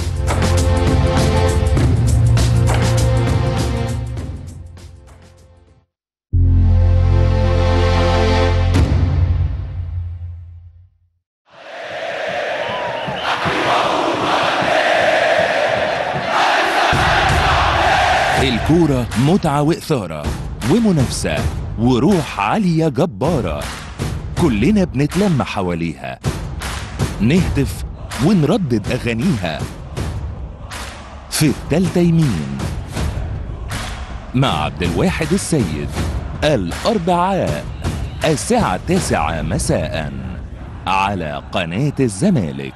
الكورة متعة وإثارة ومنافسة وروح عالية جبارة، كلنا بنتلم حواليها، نهتف ونردد أغانيها في التالتة يمين مع عبد الواحد السيد، الأربعاء الساعة التاسعة مساء على قناة الزمالك.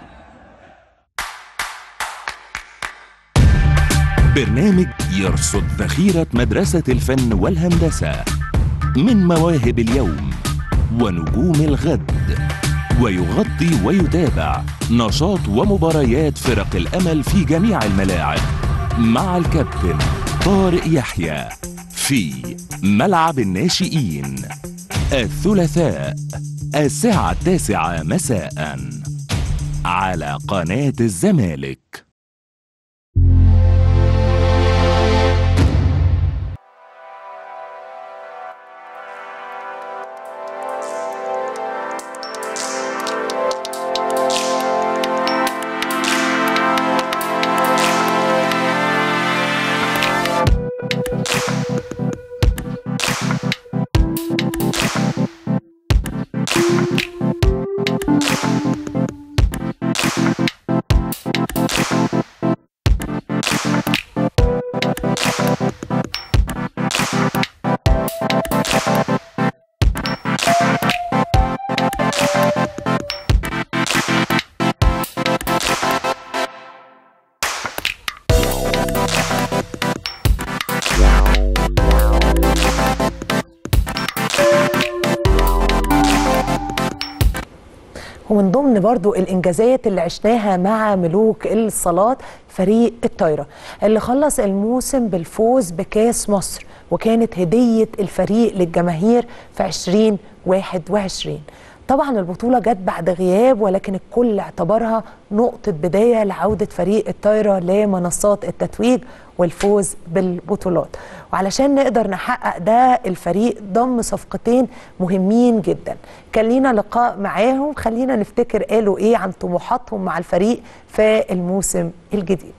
برنامج يرصد ذخيرة مدرسة الفن والهندسة من مواهب اليوم ونجوم الغد، ويغطي ويتابع نشاط ومباريات فرق الأمل في جميع الملاعب مع الكابتن طارق يحيى في ملعب الناشئين الثلاثاء الساعة التاسعة مساء على قناة الزمالك. ومن ضمن برضو الإنجازات اللي عشناها مع ملوك الصالات فريق الطايرة اللي خلص الموسم بالفوز بكاس مصر، وكانت هدية الفريق للجماهير في عشرين واحد وعشرين. طبعا البطولة جت بعد غياب، ولكن الكل اعتبرها نقطة بداية لعودة فريق الطايرة لمنصات التتويج والفوز بالبطولات. وعلشان نقدر نحقق ده الفريق ضم صفقتين مهمين جدا. كان لينا لقاء معاهم، خلينا نفتكر قالوا ايه عن طموحاتهم مع الفريق في الموسم الجديد.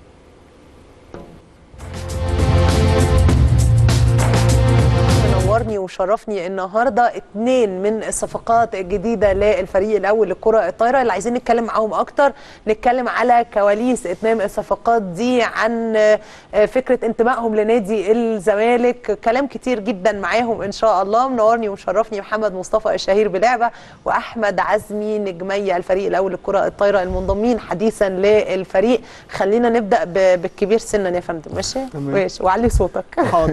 نورني وشرفني النهارده اتنين من الصفقات الجديده للفريق الاول للكره الطايره اللي عايزين نتكلم معاهم اكتر، نتكلم على كواليس اتمام الصفقات دي، عن فكره انتمائهم لنادي الزمالك، كلام كتير جدا معاهم ان شاء الله. منورني ومشرفني محمد مصطفى الشهير بلعبه واحمد عزمي نجمي الفريق الاول للكره الطايره المنضمين حديثا للفريق. خلينا نبدا بالكبير سنا يا فندم. ماشي ماشي وعلي صوتك. حاضر.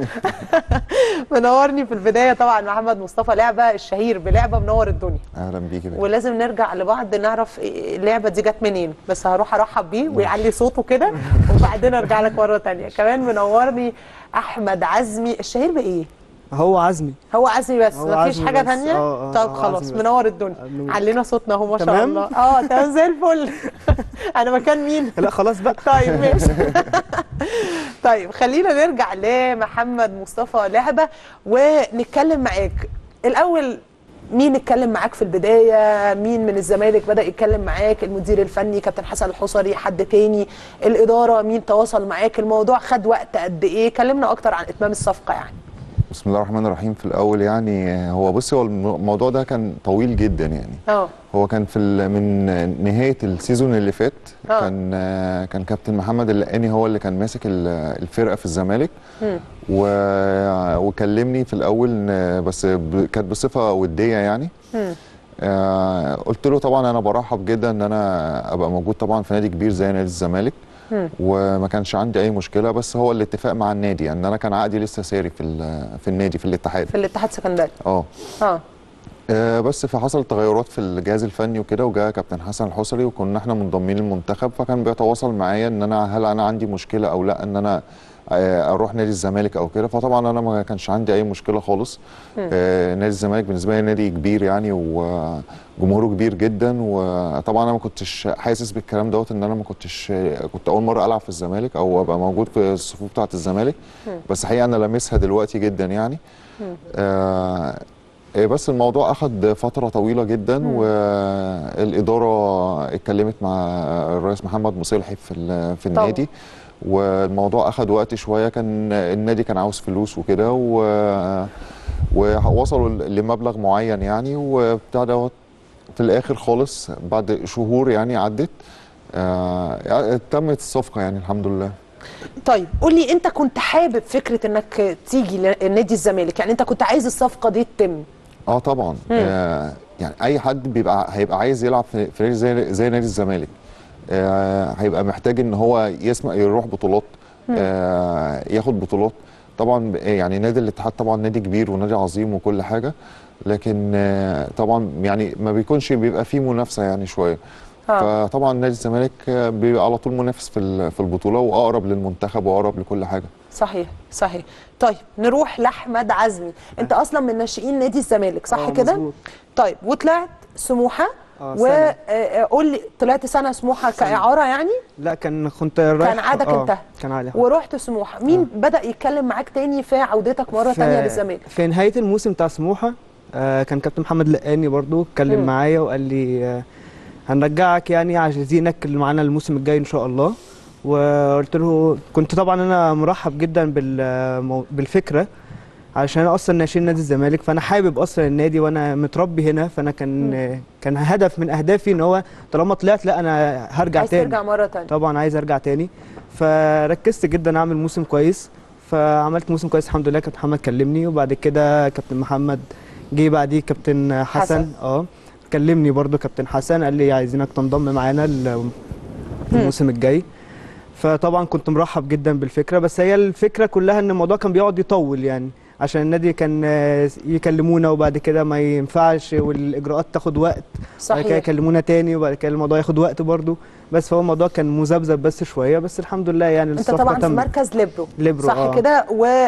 منورني في البدايه طبعا محمد مصطفى لعبه الشهير بلعبه، منور الدنيا. اهلا بيكي. ولازم نرجع لبعض نعرف اللعبه دي جت منين، بس هروح ارحب بيه ويعلي صوته كده وبعدين ارجع لك مره ثانيه. كمان منورني احمد عزمي الشهير بايه؟ هو عزمي. هو عزمي بس مفيش حاجه ثانيه؟ اه طب خلاص منور الدنيا. علينا صوتنا اهو ما شاء الله. اه تمام زي الفل. انا مكان مين؟ لا خلاص بقى. طيب ماشي. طيب خلينا نرجع لمحمد مصطفى لعبه ونتكلم معاك الاول. مين اتكلم معاك في البدايه؟ مين من الزمالك بدا يتكلم معاك؟ المدير الفني كابتن حسن الحصري، حد تاني؟ الاداره مين تواصل معاك؟ الموضوع خد وقت قد ايه؟ كلمنا اكتر عن اتمام الصفقه يعني. بسم الله الرحمن الرحيم. في الاول يعني هو بصي هو الموضوع ده كان طويل جدا يعني. اه هو كان في من نهايه السيزون اللي فات. أوه. كان كان كابتن محمد اللقاني هو اللي كان ماسك الفرقه في الزمالك، و... وكلمني في الاول بس كانت بصفه وديه يعني. آه قلت له طبعا انا برحب جدا ان انا ابقى موجود طبعا في نادي كبير زي نادي الزمالك، وما كانش عندي اي مشكله، بس هو الاتفاق مع النادي يعني. انا كان عقدي لسه ساري في في النادي في الاتحاد في الاتحاد السكندري. اه اه بس فحصل تغيرات في الجهاز الفني وكده، وجاء كابتن حسن الحصري وكنا احنا منضمين المنتخب، فكان بيتواصل معايا ان انا هل انا عندي مشكله او لا ان انا اروح نادي الزمالك او كده. فطبعا انا ما كانش عندي اي مشكله خالص. آه نادي الزمالك بالنسبه لي نادي كبير يعني وجمهوره كبير جدا، وطبعا انا ما كنتش حاسس بالكلام دوت ان انا ما كنتش كنت اول مره العب في الزمالك او ابقى موجود في الصفوف بتاعه الزمالك، بس حقيقه انا لامسها دلوقتي جدا يعني. آه بس الموضوع اخذ فتره طويله جدا، والاداره اتكلمت مع الرئيس محمد مصلحي في في النادي، والموضوع اخذ وقت شويه. كان النادي كان عاوز فلوس وكده، ووصلوا لمبلغ معين يعني، وبتاع دوت في الاخر خالص بعد شهور يعني عدت آه تمت الصفقه يعني الحمد لله. طيب قول لي انت كنت حابب فكره انك تيجي لنادي الزمالك؟ يعني انت كنت عايز الصفقه دي تتم؟ اه طبعا. آه يعني اي حد بيبقى هيبقى عايز يلعب في نادي زي زي نادي الزمالك، آه هيبقى محتاج ان هو يسمع يروح بطولات، آه ياخد بطولات. طبعا يعني نادي الاتحاد طبعا نادي كبير ونادي عظيم وكل حاجه، لكن آه طبعا يعني ما بيكونش بيبقى فيه منافسه يعني شويه. آه. فطبعا نادي الزمالك بيبقى على طول منافس في في البطوله واقرب للمنتخب واقرب لكل حاجه. صحيح صحيح. طيب نروح لاحمد عزمي. انت اصلا من ناشئين نادي الزمالك صح كده؟ طيب وطلعت سموحه، وقول لي طلعت سنه سموحه كاعاره يعني؟ لا كان كنت رايح كان عادك آه. انتهى كان عادي ورحت سموحه. مين آه. بدا يتكلم معاك تاني في عودتك مره ثانيه للزمالك؟ في نهايه الموسم بتاع سموحه آه كان كابتن محمد لقاني برضو اتكلم معايا وقال لي آه هنرجعك يعني عايزينك اللي معانا الموسم الجاي ان شاء الله. وقلت له كنت طبعا انا مرحب جدا بالفكره، علشان انا اصلا ناشئ نادي الزمالك، فانا حابب اصلا النادي وانا متربي هنا، فانا كان م. كان هدف من اهدافي ان هو طالما طلعت لا انا هرجع عايز تاني. عايز ترجع مره ثانيه؟ طبعا عايز ارجع تاني، فركزت جدا اعمل موسم كويس، فعملت موسم كويس الحمد لله. كابتن محمد كلمني، وبعد كده كابتن محمد جه بعديه كابتن حسن, حسن. اه كلمني برضو كابتن حسن قال لي عايزينك تنضم معانا الموسم الجاي. فطبعا كنت مرحب جدا بالفكره، بس هي الفكره كلها ان الموضوع كان بيقعد يطول يعني، عشان النادي كان آه، يكلمونا وبعد كده ما ينفعش والاجراءات تاخد وقت، صحيح. بعد كده يكلمونا تاني وبعد كده الموضوع ياخد وقت برضو، بس فهو الموضوع كان مذبذب بس شويه، بس الحمد لله يعني انت الصفقه طبعا في تمت. مركز ليبرو ليبرو، صح آه. كده،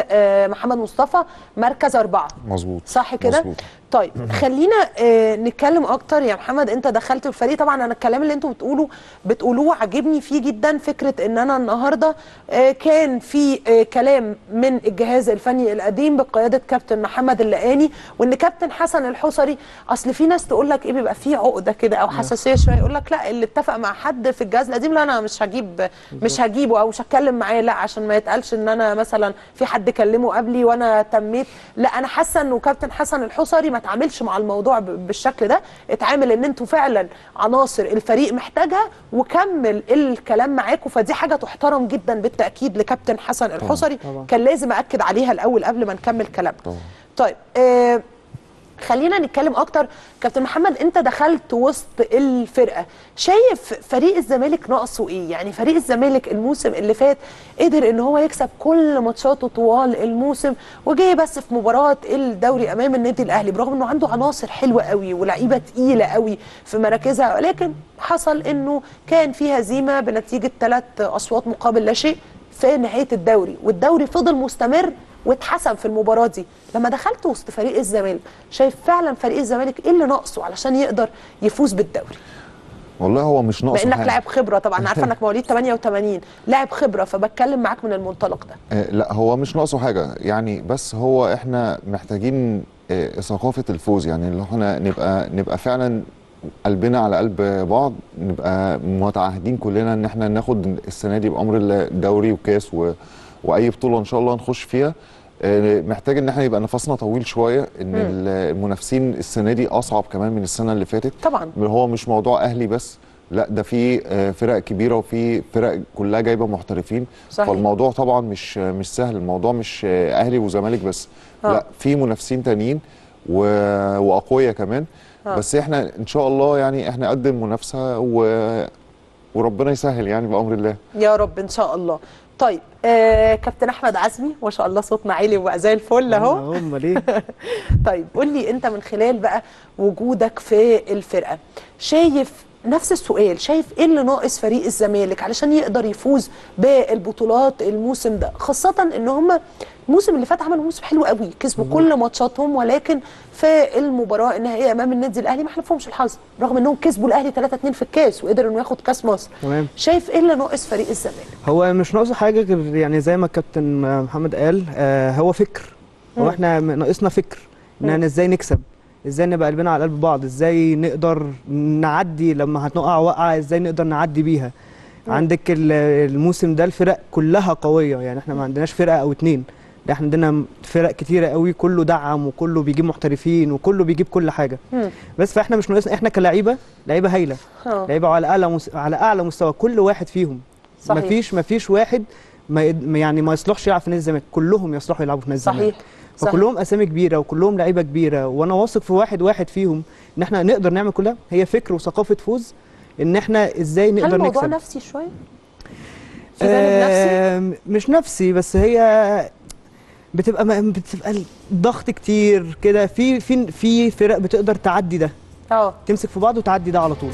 ومحمد مصطفى مركز أربعة مظبوط صح كده؟ مظبوط. طيب خلينا آه نتكلم اكتر يا محمد. انت دخلت الفريق، طبعا انا الكلام اللي انتوا بتقولوا بتقولوه عاجبني فيه جدا، فكره ان انا النهارده آه كان في آه كلام من الجهاز الفني القديم بقياده كابتن محمد اللقاني، وان كابتن حسن الحصري، اصل في ناس تقول لك ايه بيبقى فيه عقده كده او حساسيه شويه، يقول لك لا اللي اتفق مع حد في الجهاز القديم لا انا مش هجيب مش هجيبه او مش هتكلم معاه، لا عشان ما يتقالش ان انا مثلا في حد كلمه قبلي وانا تميت. لا انا حاسه انه كابتن حسن الحصري ما اتعاملش مع الموضوع بالشكل ده، اتعامل ان انتوا فعلا عناصر الفريق محتاجها وكمل الكلام معاكم، فدي حاجه تحترم جدا بالتاكيد لكابتن حسن الحصري. طبعا. كان لازم ااكد عليها الاول قبل ما نكمل كلامنا. طيب آه خلينا نتكلم اكتر. كابتن محمد انت دخلت وسط الفرقه، شايف فريق الزمالك ناقصه ايه؟ يعني فريق الزمالك الموسم اللي فات قدر ان هو يكسب كل ماتشاته طوال الموسم، وجاي بس في مباراه الدوري امام النادي الاهلي برغم انه عنده عناصر حلوه قوي ولاعيبه تقيله قوي في مراكزها، ولكن حصل انه كان في هزيمه بنتيجه ثلاث اصوات مقابل لا شيء في نهايه الدوري، والدوري فضل مستمر واتحسم في المباراه دي. لما دخلت وسط فريق الزمالك، شايف فعلا فريق الزمالك ايه اللي ناقصه علشان يقدر يفوز بالدوري؟ والله هو مش ناقصه بانك حاجه، لاعب خبره طبعا، عارفه انك مواليد ثمانية وثمانين، لاعب خبره، فبتكلم معاك من المنطلق ده. آه لا هو مش ناقصه حاجه يعني، بس هو احنا محتاجين آه ثقافه الفوز، يعني اللي احنا نبقى نبقى فعلا قلبنا على قلب بعض، نبقى متعهدين كلنا ان احنا ناخد السنه دي بامر الله دوري وكاس و... واي بطوله ان شاء الله نخش فيها. محتاج ان احنا يبقى نفسنا طويل شويه، ان م. المنافسين السنه دي اصعب كمان من السنه اللي فاتت طبعا. هو مش موضوع اهلي بس، لا ده في فرق كبيره وفي فرق كلها جايبه محترفين. صحيح. فالموضوع طبعا مش مش سهل، الموضوع مش اهلي وزمالك بس، آه. لا في منافسين تانيين و... واقوياء كمان. آه. بس احنا ان شاء الله يعني احنا قد المنافسه و... وربنا يسهل يعني بامر الله يا رب ان شاء الله. طيب آه كابتن احمد عزمي، ما شاء الله صوتنا عالي وبقى زي الفل اهو. هم ليه؟ طيب قول لي انت من خلال بقى وجودك في الفرقه، شايف نفس السؤال، شايف ايه اللي ناقص فريق الزمالك علشان يقدر يفوز بالبطولات الموسم ده، خاصه ان هم الموسم اللي فات عملوا موسم حلو قوي، كسبوا كل ماتشاتهم، ولكن في المباراه النهائيه امام النادي الاهلي ما حلفهمش الحظ، رغم انهم كسبوا الاهلي ثلاثة اتنين في الكاس وقدر انه ياخد كاس مصر. تمام. شايف ايه اللي ناقص فريق الزمالك؟ هو مش ناقصه حاجه غير يعني زي ما الكابتن محمد قال، آه هو فكر. هو احنا ناقصنا فكر ان احنا ازاي نكسب، ازاي نبقى قلبنا على قلب بعض، ازاي نقدر نعدي لما هتقع وقعه، ازاي نقدر نعدي بيها. مم. عندك الموسم ده الفرق كلها قويه، يعني احنا ما عندناش فرقه او اتنين، ده احنا عندنا فرق كتيره قوي، كله دعم وكله بيجيب محترفين وكله بيجيب كل حاجه. مم. بس فاحنا مش ناقصنا، احنا كلاعيبه لعيبه هايله، لعيبه على اعلى مس... على اعلى مستوى كل واحد فيهم. صحيح. مفيش مفيش واحد ما يعني ما يصلحش يلعب في نادي الزمالك، كلهم يصلحوا يلعبوا في نادي الزمالك. صحيح. فكلهم اسامي كبيره وكلهم لعيبه كبيره، وانا واثق في واحد واحد فيهم ان احنا نقدر نعمل كلها. هي فكر وثقافه فوز، ان احنا ازاي نقدر نكسب. هل الموضوع نفسي شويه؟ في جانب نفسي؟ مش نفسي، بس هي بتبقى بتبقى ضغط كتير كده، في في في فرق بتقدر تعدي ده، اه تمسك في بعض وتعدي ده على طول.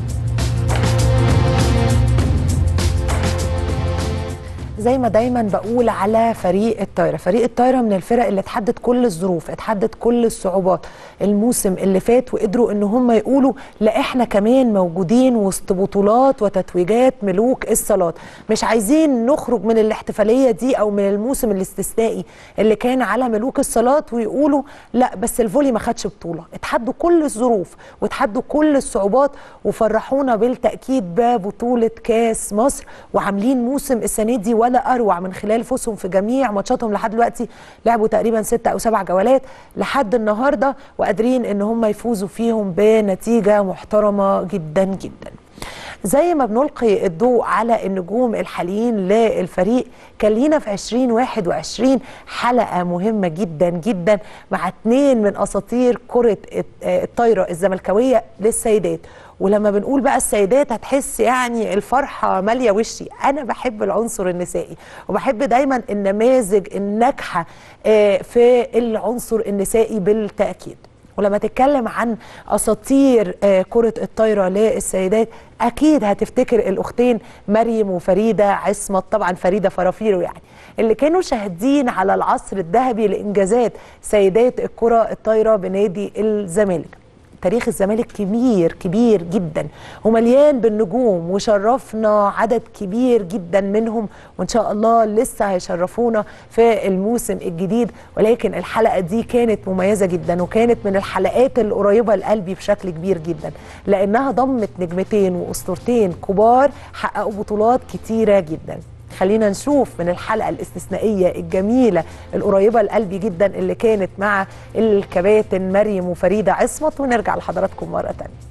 زي ما دايما بقول على فريق الطايره، فريق الطايره من الفرق اللي اتحدت كل الظروف، اتحدت كل الصعوبات الموسم اللي فات، وقدروا ان هم يقولوا لا احنا كمان موجودين وسط بطولات وتتويجات ملوك الصالات. مش عايزين نخرج من الاحتفاليه دي او من الموسم الاستثنائي اللي كان على ملوك الصالات ويقولوا لا بس الفولي ما خدش بطوله. اتحدوا كل الظروف واتحدوا كل الصعوبات وفرحونا بالتاكيد ببطوله كاس مصر، وعاملين موسم السنه دي ولا اروع من خلال فوزهم في جميع ماتشاتهم. لحد دلوقتي لعبوا تقريبا ستة او سبع جولات لحد النهارده، وقادرين ان هم يفوزوا فيهم بنتيجه محترمه جدا جدا. زي ما بنلقي الضوء على النجوم الحاليين للفريق، كان لينا في ألفين وواحد وعشرين حلقة مهمة جدا جدا مع اتنين من أساطير كرة الطايرة الزملكاوية للسيدات. ولما بنقول بقى السيدات هتحس يعني الفرحة مالية وشي. أنا بحب العنصر النسائي وبحب دايما النماذج الناجحة في العنصر النسائي بالتأكيد. ولما تتكلم عن أساطير كرة الطايرة للسيدات أكيد هتفتكر الأختين مريم وفريدة عصمت، طبعا فريدة فرافيرو يعني، اللي كانوا شاهدين على العصر الذهبي لإنجازات سيدات الكرة الطايرة بنادي الزمالك. تاريخ الزمالك كبير كبير جدا ومليان بالنجوم، وشرفنا عدد كبير جدا منهم، وإن شاء الله لسه هيشرفونا في الموسم الجديد. ولكن الحلقة دي كانت مميزة جدا، وكانت من الحلقات القريبة لقلبي بشكل كبير جدا، لأنها ضمت نجمتين وأسطورتين كبار حققوا بطولات كتيرة جدا. خلينا نشوف من الحلقة الاستثنائية الجميلة القريبة لقلبي جدا اللي كانت مع الكباتن مريم وفريدة عصمت، ونرجع لحضراتكم مرة تانية.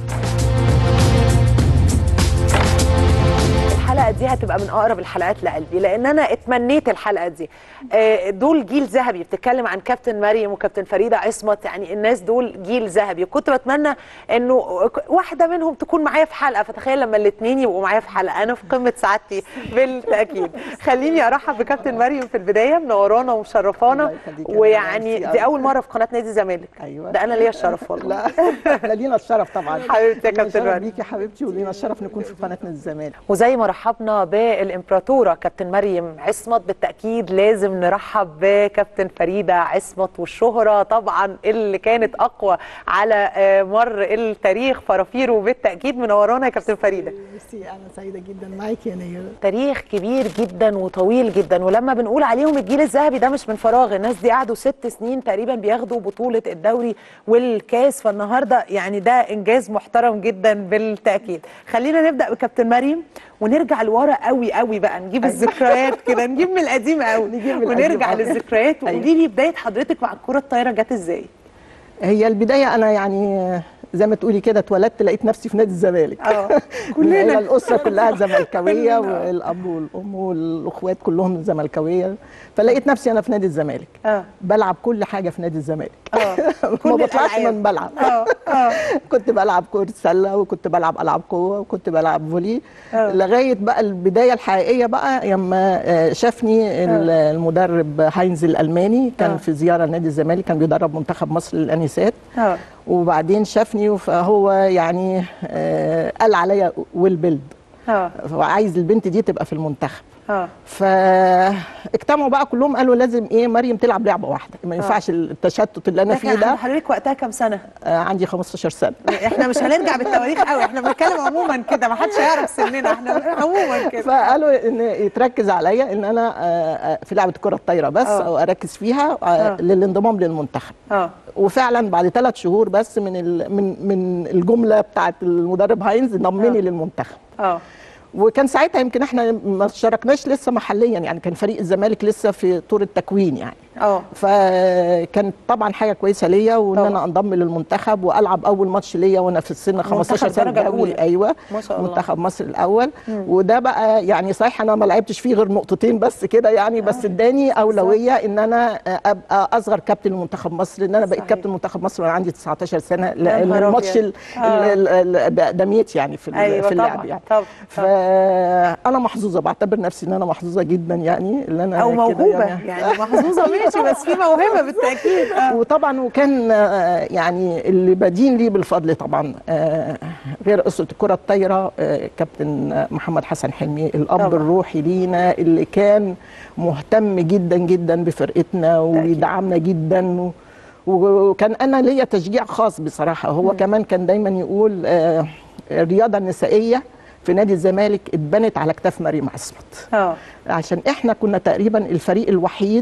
الحلقة دي هتبقى من أقرب الحلقات لقلبي، لأن أنا اتمنيت الحلقة دي. دول جيل ذهبي، بتتكلم عن كابتن مريم وكابتن فريدة عصمت، يعني الناس دول جيل ذهبي، وكنت بتمنى إنه واحدة منهم تكون معايا في حلقة، فتخيل لما الاثنين يبقوا معايا في حلقة، أنا في قمة سعادتي بالتأكيد. خليني أرحب بكابتن مريم في البداية، منورانا ومشرفانا، ويعني دي أول مرة في قناة نادي الزمالك. أيوة. ده أنا ليا الشرف والله. لا احنا لينا الشرف طبعا. حبيبتي يا كابتن مريم. بيكي حبيبتي، ولينا الشرف نكون في قناة نادي الزمالك. وزي ما رحبنا بالامبراطوره كابتن مريم عصمت، بالتاكيد لازم نرحب بكابتن فريده عصمت، والشهره طبعا اللي كانت اقوى على مر التاريخ، فرافيرو بالتاكيد. منورانا يا كابتن فريده. ميرسي، انا سعيده جدا معاكي يا نير. تاريخ كبير جدا وطويل جدا، ولما بنقول عليهم الجيل الذهبي ده مش من فراغ. الناس دي قعدوا ست سنين تقريبا بياخدوا بطوله الدوري والكاس، فالنهارده يعني ده انجاز محترم جدا بالتاكيد. خلينا نبدا بكابتن مريم ونرجع لورا قوي قوي بقى، نجيب الذكريات كده، نجيب من القديم قوي ونرجع للذكريات. وقولي لي بدايه حضرتك مع الكره الطايره جت ازاي؟ هي البدايه انا يعني زي ما تقولي كده اتولدت لقيت نفسي في نادي الزمالك. اه كلنا الاسره كلها زملكاويه، والاب والام والاخوات كلهم زملكاويه، فلقيت نفسي انا في نادي الزمالك. اه بلعب كل حاجه في نادي الزمالك. اه ما بطلعش من بلعب. اه اه كنت بلعب كره سله، وكنت بلعب العاب قوه، وكنت بلعب فولي، لغايه بقى البدايه الحقيقيه بقى لما شافني المدرب هاينز الالماني، كان أوه. في زياره نادي الزمالك، كان بيدرب منتخب مصر للانسات. اه وبعدين شافني، فهو يعني آه قال عليا ويل بيلد، اه وعايز البنت دي تبقى في المنتخب. اه فاجتمعوا بقى كلهم قالوا لازم ايه مريم تلعب لعبه واحده، ما ينفعش التشتت اللي انا فيه ده. حضرتك وقتها كام سنه؟ آه عندي خمستاشر سنه. احنا مش هنرجع بالتواريخ قوي، احنا بنتكلم عموما كده، ما حدش هيعرف سننا، احنا عموما كده. فقالوا ان يتركز عليا ان انا آه في لعبه الكره الطايره بس، أوه. او اركز فيها آه للانضمام للمنتخب. اه وفعلا بعد ثلاث شهور بس من من من الجمله بتاعت المدرب هاينز ضمني للمنتخب. اه وكان ساعتها يمكن احنا ما اشتركناش لسه محليا، يعني كان فريق الزمالك لسه في طور التكوين يعني. اه فكانت طبعا حاجه كويسه ليا، وان طبعا. انا انضم للمنتخب والعب اول ماتش ليا وانا في السن خمستاشر سنه دولي. ايوه ما شاء الله. منتخب مصر الاول. مم. وده بقى يعني صحيح انا ما لعبتش فيه غير نقطتين بس كده يعني، بس اداني اولويه ان انا ابقى اصغر كابتن لمنتخب مصر، ان انا بقيت كابتن منتخب مصر وانا عندي تسعتاشر سنه، لان الماتش دميت يعني في, أيوة في اللعب طبعا. يعني طبعا. فانا محظوظه، بعتبر نفسي ان انا محظوظه جدا يعني، اللي انا او موهوبه يعني, يعني محظوظه ماشي، بس في موهبه بالتاكيد. آه. وطبعا وكان يعني اللي بدين لي بالفضل طبعا غير اسره الكره الطايره كابتن محمد حسن حلمي، الاب طبعا. الروحي لينا، اللي كان مهتم جدا جدا بفرقتنا ويدعمنا جدا، وكان انا ليا تشجيع خاص بصراحه. هو م. كمان كان دايما يقول الرياضه النسائيه في نادي الزمالك اتبنت على كتاف مريم عصمت. اه عشان احنا كنا تقريبا الفريق الوحيد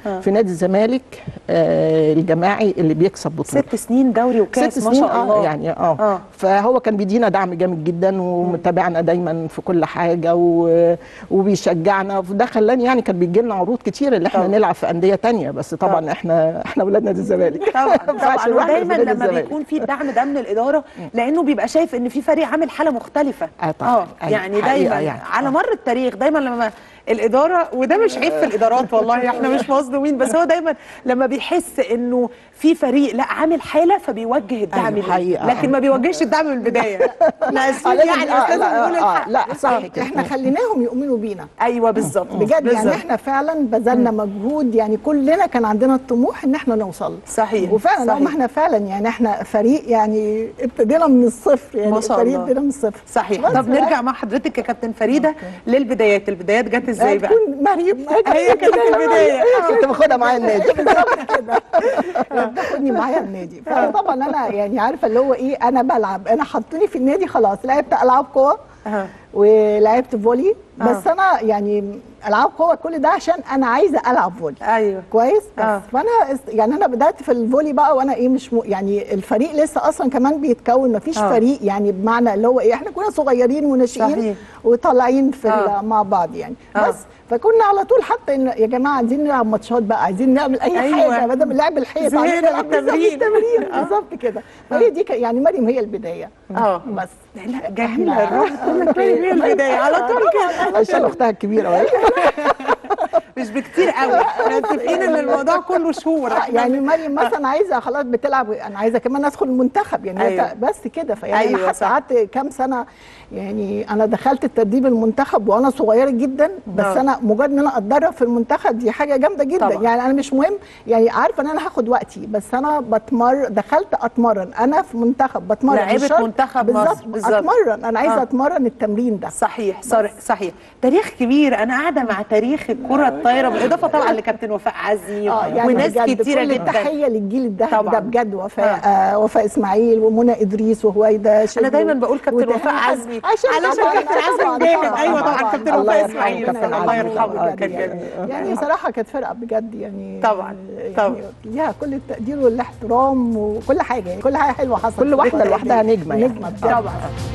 في نادي الزمالك آه الجماعي اللي بيكسب بطوله. ست سنين دوري وكاس ست ما سنين شاء الله. اه يعني اه, آه. فهو كان بيدينا دعم جامد جدا ومتابعنا دايما في كل حاجه و... وبيشجعنا، وده خلاني يعني كان بيجي لنا عروض كتير اللي احنا طبعا. نلعب في انديه ثانيه، بس طبعا, طبعا. احنا احنا ولاد نادي الزمالك طبعا طبعا. ودايما لما بيكون في الدعم ده من الاداره لانه بيبقى شايف ان في فريق عامل حاله مختلفه. اه طبعا اه يعني دايما يعني. على مر التاريخ دايما لما الاداره، وده مش عيب في الادارات والله احنا مش مصدومين، بس هو دايما لما بيحس انه في فريق لا عامل حاله فبيوجه الدعم أيوة ليه، لكن ما بيوجهش الدعم من البدايه. احنا اسفين يعني آه لازم نقول الحق. لا صح كده. احنا خليناهم يؤمنوا بينا. ايوه بالظبط بجد بالزبط. يعني احنا فعلا بذلنا مجهود، يعني كلنا كان عندنا الطموح ان احنا نوصل. صحيح وفعلا هم احنا فعلا يعني احنا فريق يعني ابتدينا من الصفر، يعني ما شاء فريق الله. ابتدينا من الصفر. صحيح. طب نرجع مع حضرتك يا كابتن فريده أوكي. للبدايات، البدايات جت ازاي بقى؟ مريم هي كانت البدايه كنت باخدها معايا النادي بالظبط كده، بتاخدني معايا النادي. فطبعا انا يعني عارفه اللي هو ايه، انا بلعب، انا حطوني في النادي خلاص، لعبت العاب قوه ولعبت فولي، بس أه. انا يعني العاب قوه كل ده عشان انا عايزه العب فولي. ايوه كويس. بس أه. فانا يعني انا بدات في الفولي بقى وانا ايه مش م... يعني الفريق لسه اصلا كمان بيتكون، مفيش أه. فريق يعني بمعنى اللي هو ايه، احنا كنا صغيرين وناشئين وطالعين في أه. مع بعض يعني أه. بس فكنا على طول حتى ان يا جماعه عايزين نلعب ماتشات بقى، عايزين نعمل اي أيوة. حاجه بدل لعب الحيط عايزين نلعب تمرين تمرين بالظبط كده. فهي دي يعني مريم هي البدايه. اه بس لا جميله الروح هي البدايه على طول كده عشان اختها الكبيره مش بكتير قوي، احنا متفقين ان الموضوع كله شهور. يعني مريم مثلا عايزه خلاص بتلعب، انا عايزه كمان ادخل المنتخب يعني أيوة. بس كده. فيعني أيوة انا حتى قعدت كام سنه، يعني انا دخلت التدريب المنتخب وانا صغيره جدا، بس أوه. انا مجرد ان انا اتدرب في المنتخب دي حاجه جامده جدا طبعا. يعني انا مش مهم، يعني عارفه ان انا هاخد وقتي، بس انا بتمر دخلت اتمرن، انا في منتخب بتمرن لعيبه منتخب مصر بالظبط اتمرن، انا عايزه آه. اتمرن التمرين ده. صحيح صحيح صحيح. تاريخ كبير، انا قاعده مع تاريخ الكره الطايره بالاضافه طبعا لكابتن وفاء عزمي آه يعني وناس كتيره جدا. التحيه للجيل الذهبي ده بجد، وفاء آه. وفاء اسماعيل ومنى ادريس وهويدا. انا دايما بقول كابتن وفاء عزمي علشان كابتن عزمي جامد. ايوه طبعا كابتن وفاء اسماعيل الله يرحمه كان جميل. يعني صراحه كانت فرقه بجد يعني طبعا طبعا ليها كل التقدير والاحترام وكل حاجه، يعني كل حاجه حلوه حصلت، كل واحده لوحدها نجمه يعني. نجمه طبعا.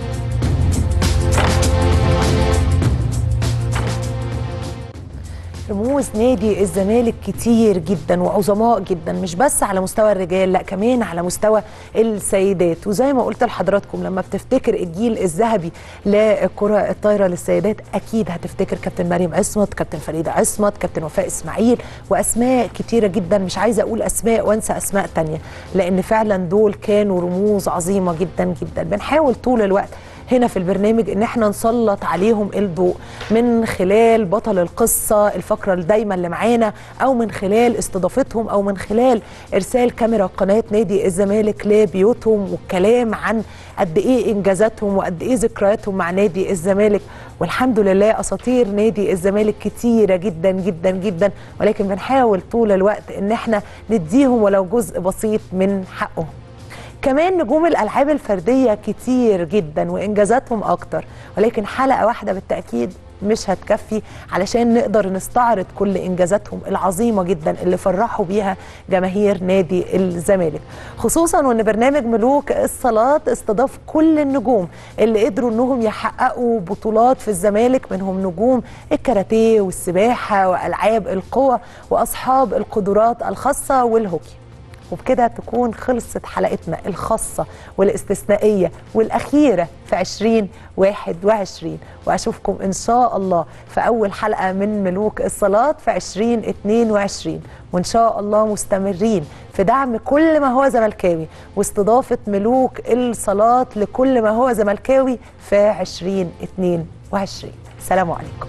رموز نادي الزمالك كتير جدا وعظماء جدا، مش بس على مستوى الرجال، لا كمان على مستوى السيدات. وزي ما قلت لحضراتكم لما بتفتكر الجيل الذهبي للكرة الطايرة للسيدات اكيد هتفتكر كابتن مريم عصمت، كابتن فريده عصمت، كابتن وفاء اسماعيل، واسماء كتيره جدا. مش عايزه اقول اسماء وانسى اسماء تانية، لان فعلا دول كانوا رموز عظيمه جدا جدا. بنحاول طول الوقت هنا في البرنامج ان احنا نسلط عليهم الضوء من خلال بطل القصه، الفقره الدايمه اللي معانا، او من خلال استضافتهم، او من خلال ارسال كاميرا قناه نادي الزمالك لبيوتهم والكلام عن قد ايه انجازاتهم وقد ايه ذكرياتهم مع نادي الزمالك. والحمد لله اساطير نادي الزمالك كتيره جدا جدا جدا، ولكن بنحاول طول الوقت ان احنا نديهم ولو جزء بسيط من حقهم. كمان نجوم الالعاب الفرديه كتير جدا وانجازاتهم اكتر، ولكن حلقه واحده بالتاكيد مش هتكفي علشان نقدر نستعرض كل انجازاتهم العظيمه جدا اللي فرحوا بيها جماهير نادي الزمالك. خصوصا وان برنامج ملوك الصالات استضاف كل النجوم اللي قدروا انهم يحققوا بطولات في الزمالك، منهم نجوم الكاراتيه والسباحه والعاب القوى واصحاب القدرات الخاصه والهوكي. وبكده تكون خلصت حلقتنا الخاصة والاستثنائية والأخيرة في عشرين واحد وعشرين، وأشوفكم إن شاء الله في أول حلقة من ملوك الصالات في عشرين اتنين وعشرين، وإن شاء الله مستمرين في دعم كل ما هو زملكاوي واستضافة ملوك الصالات لكل ما هو زملكاوي في عشرين اتنين وعشرين. سلام عليكم.